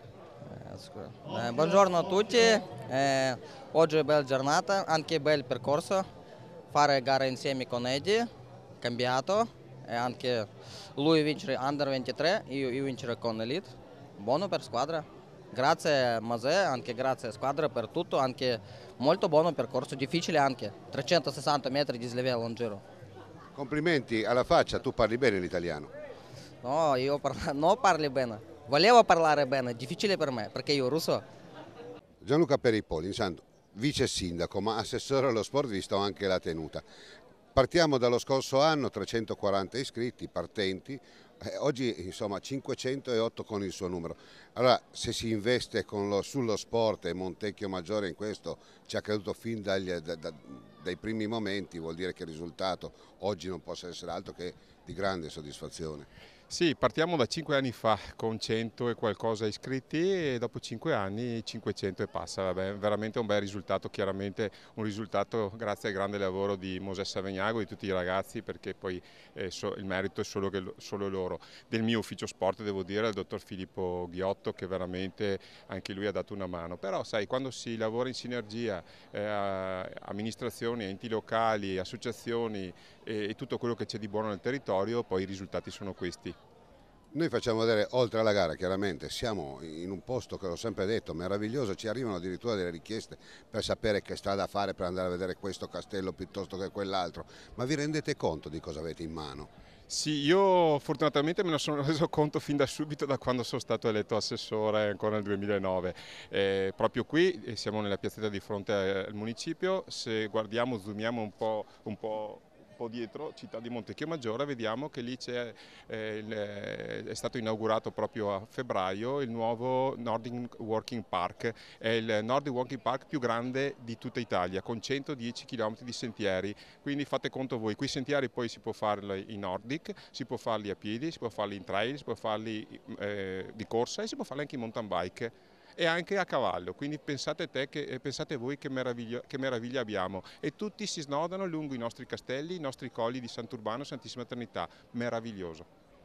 Eh, buongiorno a tutti, eh, oggi è bella giornata, anche bel percorso, fare gara insieme con Eddie, cambiato, e anche lui vincere under ventitré, io, io vincere con Elite, buono per squadra. Grazie Masè, anche grazie squadra per tutto, anche molto buono percorso, difficile anche, trecentosessanta metri di slivello in giro. Complimenti alla faccia, tu parli bene l'italiano. No, io parlo, non parli bene, volevo parlare bene, difficile per me perché io russo. Gianluca Peripoli, intanto vice sindaco ma assessore allo sport visto anche la tenuta. Partiamo dallo scorso anno, trecentoquaranta iscritti, partenti. Eh, oggi insomma cinquecentootto con il suo numero. Allora se si investe con lo, sullo sport e Montecchio Maggiore in questo ci ha creduto fin dagli, da, da, dai primi momenti, vuol dire che il risultato oggi non possa essere altro che di grande soddisfazione. Sì, partiamo da cinque anni fa con cento e qualcosa iscritti e dopo cinque anni cinquecento e passa. Vabbè, veramente un bel risultato, chiaramente un risultato grazie al grande lavoro di Mosè Savegnago, di tutti i ragazzi, perché poi eh, so, il merito è solo, che, solo loro. Del mio ufficio sport devo dire al dottor Filippo Ghiotto che veramente anche lui ha dato una mano. Però sai, quando si lavora in sinergia, eh, amministrazioni, enti locali, associazioni e, e tutto quello che c'è di buono nel territorio, poi i risultati sono questi. Noi facciamo vedere, oltre alla gara chiaramente, siamo in un posto che l'ho sempre detto, meraviglioso, ci arrivano addirittura delle richieste per sapere che strada fare per andare a vedere questo castello piuttosto che quell'altro, ma vi rendete conto di cosa avete in mano? Sì, io fortunatamente me ne sono reso conto fin da subito da quando sono stato eletto assessore ancora nel duemilanove. Eh, proprio qui siamo nella piazzetta di fronte al municipio, se guardiamo, zoomiamo un po', un po' po' dietro, città di Montecchio Maggiore, vediamo che lì c'è, eh, il, è stato inaugurato proprio a febbraio il nuovo Nordic Walking Park, è il Nordic Walking Park più grande di tutta Italia, con centodieci chilometri di sentieri, quindi fate conto voi, quei sentieri poi si può farli in Nordic, si può farli a piedi, si può farli in trail, si può farli eh, di corsa e si può farli anche in mountain bike. E anche a cavallo, quindi pensate, te che, pensate voi che meraviglia, che meraviglia abbiamo e tutti si snodano lungo i nostri castelli, i nostri colli di Sant'Urbano e Santissima Trinità, meraviglioso.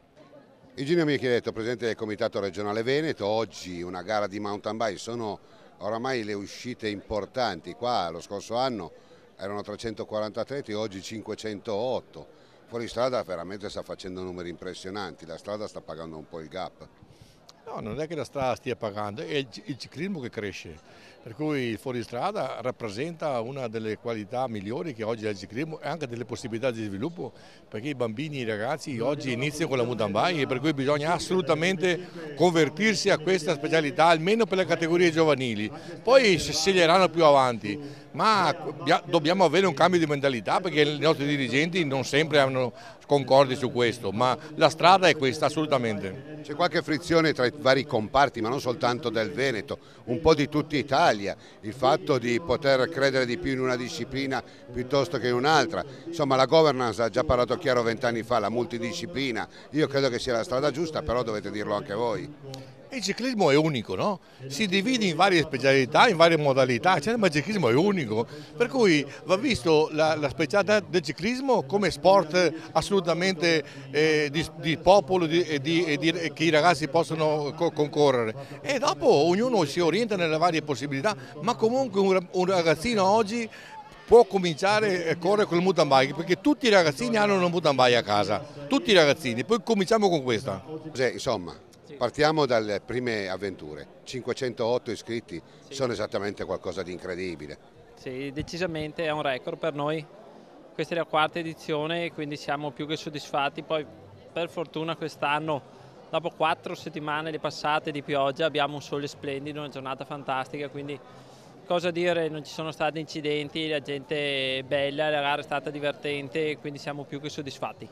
Eugenio Micheletto, presidente del Comitato Regionale Veneto, oggi una gara di mountain bike, sono oramai le uscite importanti, qua lo scorso anno erano trecentoquaranta atleti, oggi cinquecentootto, fuori strada veramente sta facendo numeri impressionanti, la strada sta pagando un po' il gap. No, non è che la strada stia pagando, è il, il ciclismo che cresce, per cui il fuoristrada rappresenta una delle qualità migliori che oggi ha il ciclismo e anche delle possibilità di sviluppo, perché i bambini e i ragazzi oggi iniziano con la mountain bike e per cui bisogna assolutamente convertirsi a questa specialità, almeno per le categorie giovanili, poi si sceglieranno più avanti. Ma dobbiamo avere un cambio di mentalità perché i nostri dirigenti non sempre hanno concordi su questo, ma la strada è questa assolutamente. C'è qualche frizione tra i vari comparti, ma non soltanto del Veneto, un po' di tutta Italia, il fatto di poter credere di più in una disciplina piuttosto che in un'altra. Insomma, la governance ha già parlato chiaro vent'anni fa, la multidisciplina, io credo che sia la strada giusta, però dovete dirlo anche voi. Il ciclismo è unico, no? Si divide in varie specialità, in varie modalità, cioè, ma il ciclismo è unico, per cui va visto la, la specialità del ciclismo come sport assolutamente eh, di, di popolo di, e, di, e di, e che i ragazzi possono co concorrere e dopo ognuno si orienta nelle varie possibilità, ma comunque un, un ragazzino oggi può cominciare a correre con il mountain bike perché tutti i ragazzini hanno una mountain bike a casa, tutti i ragazzini, poi cominciamo con questa. Sì, insomma. Sì, partiamo dalle prime avventure. cinquecentootto iscritti, sì. Sono esattamente qualcosa di incredibile. Sì, decisamente è un record per noi. Questa è la quarta edizione, quindi siamo più che soddisfatti. Poi per fortuna quest'anno, dopo quattro settimane le passate di pioggia, abbiamo un sole splendido, una giornata fantastica, quindi cosa dire, non ci sono stati incidenti, la gente è bella, la gara è stata divertente, quindi siamo più che soddisfatti.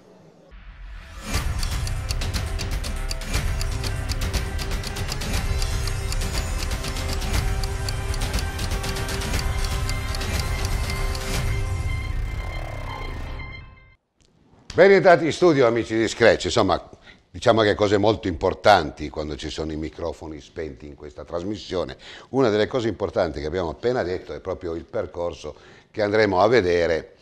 Ben rientrati in studio, amici di Scratch. Insomma, diciamo che cose molto importanti quando ci sono i microfoni spenti in questa trasmissione. Una delle cose importanti che abbiamo appena detto è proprio il percorso che andremo a vedere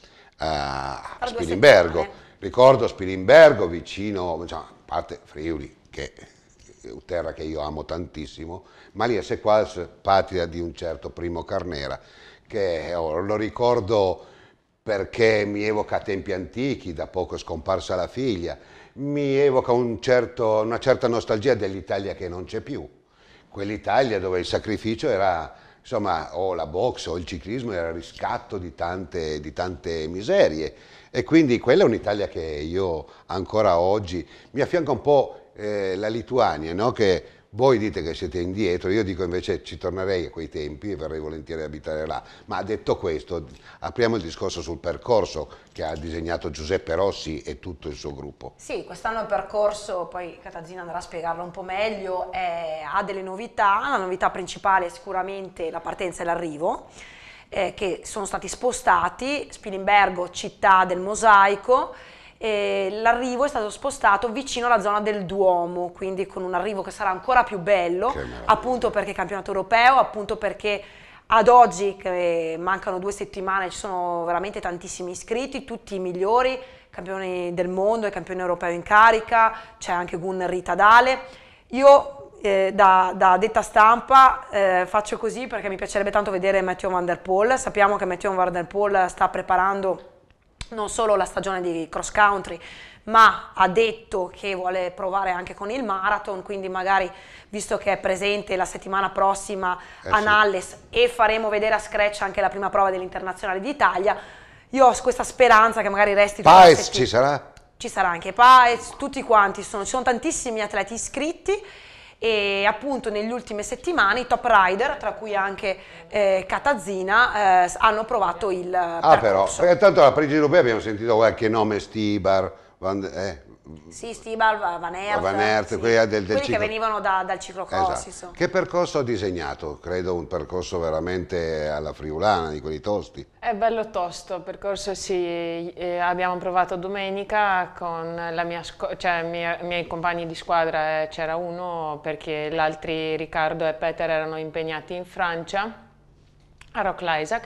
a Spilimbergo. Ricordo Spilimbergo vicino, diciamo, a parte Friuli, che è una terra che io amo tantissimo, ma lì a Sequals, patria di un certo Primo Carnera, che oh, lo ricordo perché mi evoca tempi antichi, da poco è scomparsa la figlia, mi evoca un certo, una certa nostalgia dell'Italia che non c'è più, quell'Italia dove il sacrificio era, insomma, o la box o il ciclismo era il riscatto di tante, di tante miserie, e quindi quella è un'Italia che io ancora oggi, mi affianca un po' eh, la Lituania, no? Che voi dite che siete indietro, io dico invece ci tornerei a quei tempi e verrei volentieri a abitare là. Ma detto questo, apriamo il discorso sul percorso che ha disegnato Giuseppe Rossi e tutto il suo gruppo. Sì, quest'anno il percorso, poi Katarzyna andrà a spiegarlo un po' meglio, è, ha delle novità. La novità principale è sicuramente la partenza e l'arrivo, eh, che sono stati spostati. Spilimbergo, città del mosaico. L'arrivo è stato spostato vicino alla zona del Duomo, quindi con un arrivo che sarà ancora più bello, appunto perché è campionato europeo, appunto perché ad oggi, che mancano due settimane, ci sono veramente tantissimi iscritti, tutti i migliori, campioni del mondo e campione europeo in carica, c'è anche Gunnar Ritadale. Io eh, da, da detta stampa eh, faccio così perché mi piacerebbe tanto vedere Mathieu Van der Poel. Sappiamo che Mathieu Van der Poel sta preparando non solo la stagione di cross country, ma ha detto che vuole provare anche con il marathon, quindi magari, visto che è presente la settimana prossima eh a Nalles sì. e faremo vedere a Scratch anche la prima prova dell'Internazionale d'Italia, io ho questa speranza che magari resti... Paez ci sarà? Ci sarà anche Paez, tutti quanti, sono, ci sono tantissimi atleti iscritti, e appunto negli ultime settimane i top rider, tra cui anche eh, Katarzyna, eh, hanno provato il ah, percorso. Però, perché tanto alla Parigi Roubaix abbiamo sentito qualche nome, Stibar, Van, eh, sì, Stibar, Van Aert, Van Aert sì. quelli, del, del quelli ciclo... che venivano da, dal ciclocross. Esatto. Che percorso ho disegnato? Credo un percorso veramente alla friulana, di quelli tosti. È bello tosto, il percorso sì, eh, abbiamo provato domenica con la mia cioè, mia, i miei compagni di squadra, eh, c'era uno perché gli altri Riccardo e Peter erano impegnati in Francia, a Roch l'Isaac.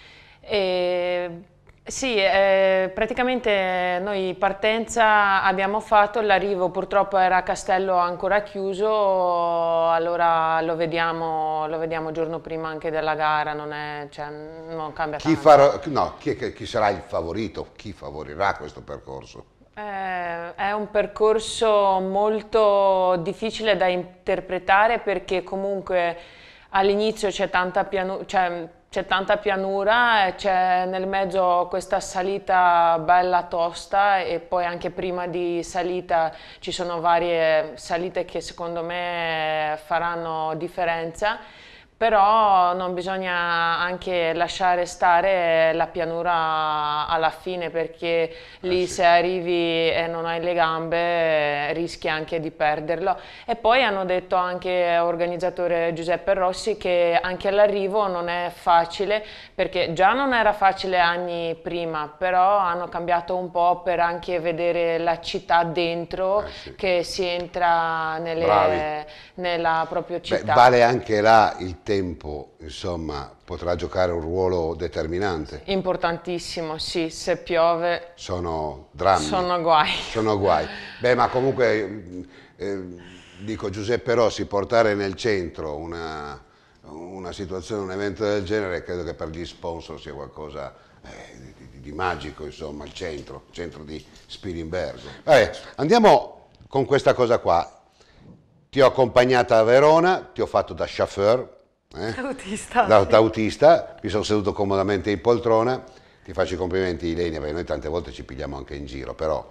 E sì, eh, praticamente noi partenza abbiamo fatto, l'arrivo purtroppo era a Castello ancora chiuso, allora lo vediamo, lo vediamo il giorno prima anche della gara, non, è, cioè, non cambia chi tanto. Farò, no, chi, chi sarà il favorito? Chi favorirà questo percorso? Eh, è un percorso molto difficile da interpretare perché comunque all'inizio c'è tanta pianura, cioè, c'è tanta pianura, c'è nel mezzo questa salita bella tosta e poi anche prima di salita ci sono varie salite che secondo me faranno differenza, però non bisogna anche lasciare stare la pianura alla fine perché lì eh sì. se arrivi e non hai le gambe rischi anche di perderlo. E poi hanno detto anche organizzatore Giuseppe Rossi che anche all'arrivo non è facile perché già non era facile anni prima, però hanno cambiato un po' per anche vedere la città dentro eh sì. che si entra nelle, nella propria città. Beh, vale anche là il tempo, insomma, potrà giocare un ruolo determinante. Importantissimo, sì, se piove sono drammi. Sono guai. Sono guai. Beh, ma comunque, eh, dico, Giuseppe Rossi, portare nel centro una, una situazione, un evento del genere, credo che per gli sponsor sia qualcosa eh, di, di magico, insomma, il centro, il centro di Spilimbergo. Eh, andiamo con questa cosa qua. ti ho accompagnata a Verona, ti ho fatto da chauffeur, eh? Autista. da, da autista, mi sono seduto comodamente in poltrona, ti faccio i complimenti Ilenia, perché noi tante volte ci pigliamo anche in giro, però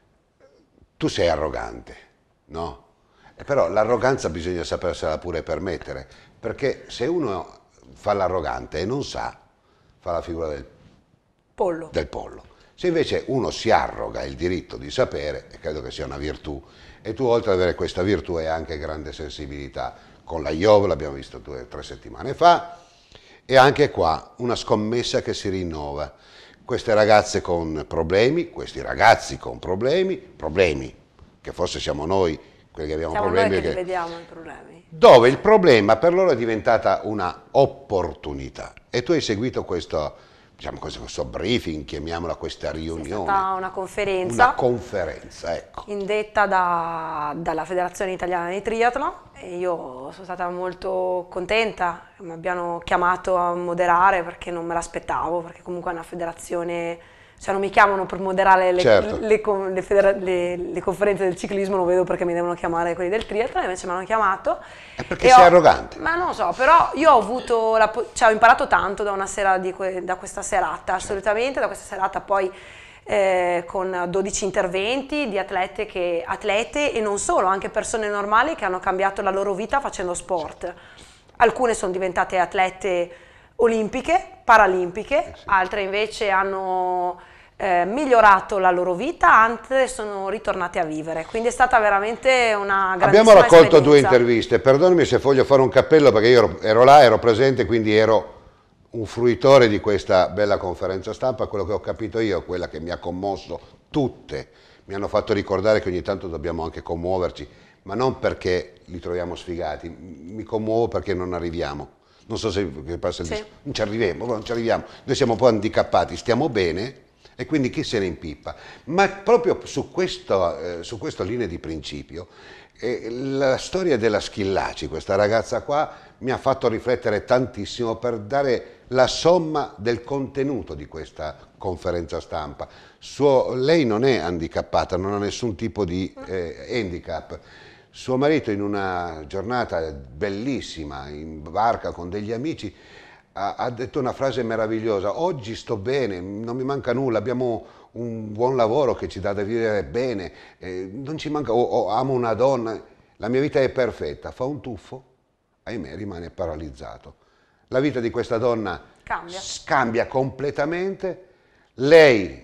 tu sei arrogante, no? E però l'arroganza bisogna sapersela pure permettere, perché se uno fa l'arrogante e non sa, fa la figura del pollo. del pollo. Se invece uno si arroga il diritto di sapere, e credo che sia una virtù, e tu oltre ad avere questa virtù hai anche grande sensibilità, con la Iov l'abbiamo visto due o tre settimane fa, e anche qua una scommessa che si rinnova. Queste ragazze con problemi, questi ragazzi con problemi, problemi che forse siamo noi quelli che abbiamo Siamo problemi. noi che che... li vediamo i problemi. Dove il problema per loro è diventata una opportunità. E tu hai seguito questo, diciamo, questo briefing, chiamiamola questa riunione. È stata una conferenza. Una conferenza, ecco. Indetta da, dalla Federazione Italiana di Triathlon, e io sono stata molto contenta che mi abbiano chiamato a moderare, perché non me l'aspettavo, perché comunque è una federazione, cioè non mi chiamano per moderare le, certo. le, le, federa- le, le conferenze del ciclismo, non vedo perché mi devono chiamare quelli del triathlon, invece mi hanno chiamato. È perché sei ho, arrogante. Ma non lo so, però io ho avuto, la, cioè ho imparato tanto da una sera di que, da questa serata, assolutamente, da questa serata poi eh, con dodici interventi di atlete, che, atlete e non solo, anche persone normali che hanno cambiato la loro vita facendo sport. Alcune sono diventate atlete olimpiche, paralimpiche, eh sì. Altre invece hanno eh, migliorato la loro vita, altre sono ritornate a vivere, quindi è stata veramente una grandissima Abbiamo raccolto esperienza. Due interviste, perdonami se voglio fare un cappello perché io ero, ero là, ero presente, quindi ero un fruitore di questa bella conferenza stampa. Quello che ho capito io, quella che mi ha commosso tutte, mi hanno fatto ricordare che ogni tanto dobbiamo anche commuoverci, ma non perché li troviamo sfigati, mi commuovo perché non arriviamo. Non so se passa il sì. discorso, non ci arriviamo, non ci arriviamo, noi siamo un po' handicappati, stiamo bene e quindi chi se ne impippa. Ma proprio su, questo, eh, su questa linea di principio, eh, la storia della Schillaci, questa ragazza qua, mi ha fatto riflettere tantissimo per dare la somma del contenuto di questa conferenza stampa. Suo, lei non è handicappata, non ha nessun tipo di eh, handicap. Suo marito in una giornata bellissima, in barca con degli amici, ha, ha detto una frase meravigliosa: oggi sto bene, non mi manca nulla, abbiamo un buon lavoro che ci dà da vivere bene, eh, non ci manca, oh, oh, amo una donna, la mia vita è perfetta. Fa un tuffo, ahimè rimane paralizzato. La vita di questa donna cambia, cambia completamente, lei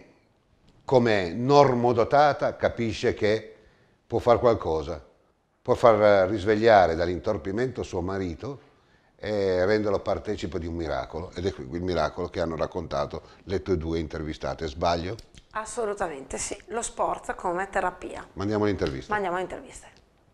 come normodotata capisce che può fare qualcosa. Può far risvegliare dall'intorpimento suo marito e renderlo partecipe di un miracolo, ed è il miracolo che hanno raccontato le tue due intervistate. Sbaglio? Assolutamente sì, lo sport come terapia. Mandiamo l'intervista. Mandiamo l'intervista.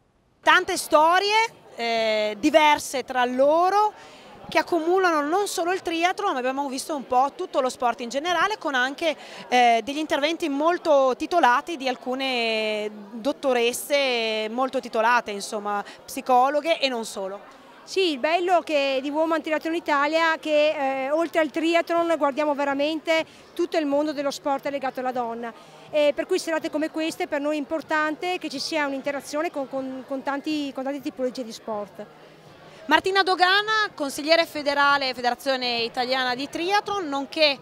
Tante storie eh, diverse tra loro, che accumulano non solo il triathlon, ma abbiamo visto un po' tutto lo sport in generale, con anche eh, degli interventi molto titolati di alcune dottoresse molto titolate, insomma, psicologhe e non solo. Sì, il bello che di Women Triathlon Italia è che eh, oltre al triathlon guardiamo veramente tutto il mondo dello sport legato alla donna. E per cui serate come queste per noi è importante che ci sia un'interazione con, con, con, tanti, con tante tipologie di sport. Martina Dogana, consigliere federale Federazione Italiana di Triathlon, nonché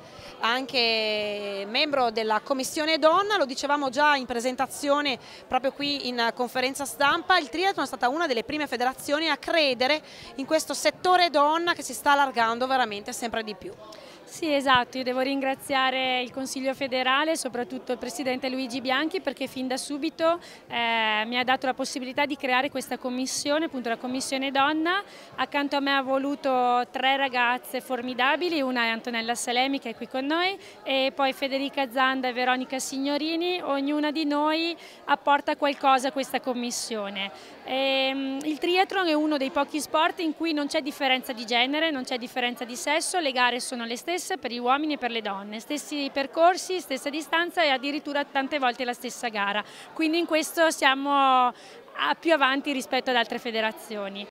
anche membro della Commissione Donna. Lo dicevamo già in presentazione proprio qui in conferenza stampa, il triathlon è stata una delle prime federazioni a credere in questo settore donna che si sta allargando veramente sempre di più. Sì, esatto, io devo ringraziare il Consiglio federale, soprattutto il Presidente Luigi Bianchi, perché fin da subito eh, mi ha dato la possibilità di creare questa commissione, appunto la Commissione Donna. Accanto a me ha voluto tre ragazze formidabili, una è Antonella Salemi che è qui con noi, e poi Federica Zanda e Veronica Signorini. Ognuna di noi apporta qualcosa a questa commissione. E, il triathlon è uno dei pochi sport in cui non c'è differenza di genere, non c'è differenza di sesso, le gare sono le stesse per gli uomini e per le donne, stessi percorsi, stessa distanza e addirittura tante volte la stessa gara, quindi in questo siamo più avanti rispetto ad altre federazioni.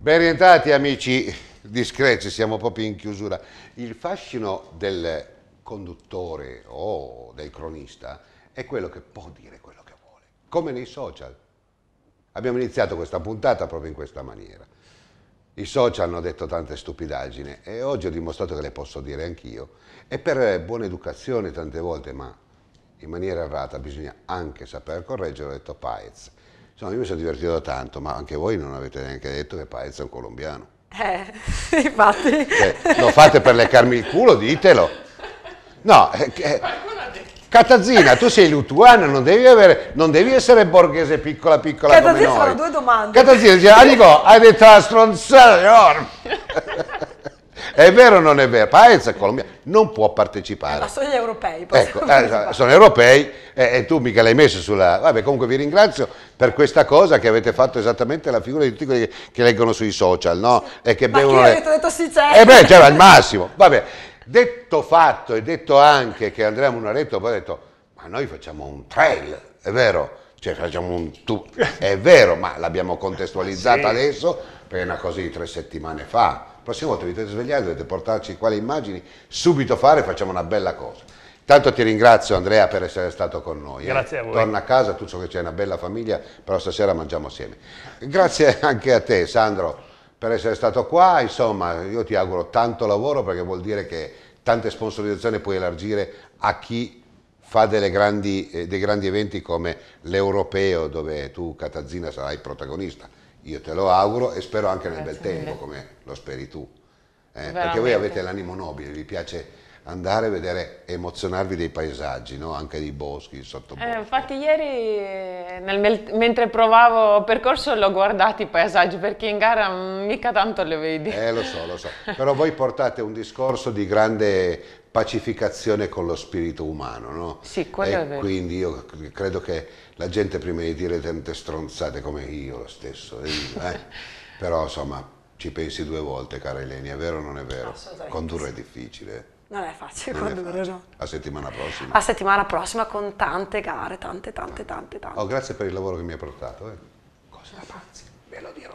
Ben rientrati amici discreti, siamo proprio in chiusura. Il fascino del conduttore o del cronista è quello che può dire quello che vuole, come nei social. Abbiamo iniziato questa puntata proprio in questa maniera. I social hanno detto tante stupidaggini e oggi ho dimostrato che le posso dire anch'io. E per buona educazione tante volte, ma in maniera errata, bisogna anche saper correggere, ho detto Paez. Insomma, io mi sono divertito tanto, ma anche voi non avete neanche detto che Paez è un colombiano. Eh, infatti. Cioè, lo fate per leccarmi il culo, ditelo. No, eh, eh, Catazzina, tu sei lituana, non devi, avere, non devi essere borghese piccola piccola Catazzina come noi. fanno due domande. Catazzina dice, ah, dico, hai detto la stronzata, è vero o non è vero? Paez è colombiano, non può partecipare. Ma sono gli europei. Ecco, eh, sono europei eh, e tu mica l'hai messo sulla... Vabbè, comunque vi ringrazio per questa cosa che avete fatto esattamente la figura di tutti quelli che, che leggono sui social, no? E che Ma bevono... chi ha le... detto, detto sì c'è? Eh beh, c'era al massimo. Vabbè, detto fatto e detto anche che Andrea Munaretto poi ha detto, ma noi facciamo un trail, è vero? Cioè facciamo un... Tu... È vero, ma l'abbiamo contestualizzata sì. Adesso, perché è una cosa di tre settimane fa. La prossima volta vi dovete svegliare, dovete portarci quali immagini, subito fare, facciamo una bella cosa. Tanto ti ringrazio Andrea per essere stato con noi. Grazie eh. a voi. Torna a casa, tu so che c'è una bella famiglia, però stasera mangiamo assieme. Grazie anche a te Sandro per essere stato qua, insomma io ti auguro tanto lavoro perché vuol dire che tante sponsorizzazioni puoi elargire a chi fa delle grandi, eh, dei grandi eventi come l'Europeo dove tu Catazzina sarai protagonista. Io te lo auguro e spero anche nel bel tempo, come lo speri tu. Eh, perché voi avete l'animo nobile, vi piace andare a vedere, emozionarvi dei paesaggi, no? Anche dei boschi, il sottobosco. Eh, infatti ieri, nel, mentre provavo il percorso, l'ho guardato i paesaggi, perché in gara mica tanto le vedi. Eh, lo so, lo so. Però voi portate un discorso di grande pacificazione con lo spirito umano, no? Sì, quello e è vero. Quindi io credo che la gente prima di dire tante stronzate come io lo stesso, eh? Però insomma ci pensi due volte, cara Elenia, è vero o non è vero? Condurre è difficile. Non è facile Non è condurre, facile. no? A settimana prossima. A settimana prossima con tante gare, tante, tante, tante, tante. Oh, grazie per il lavoro che mi hai portato. Eh. Cosa da pazzi, ve lo dirò.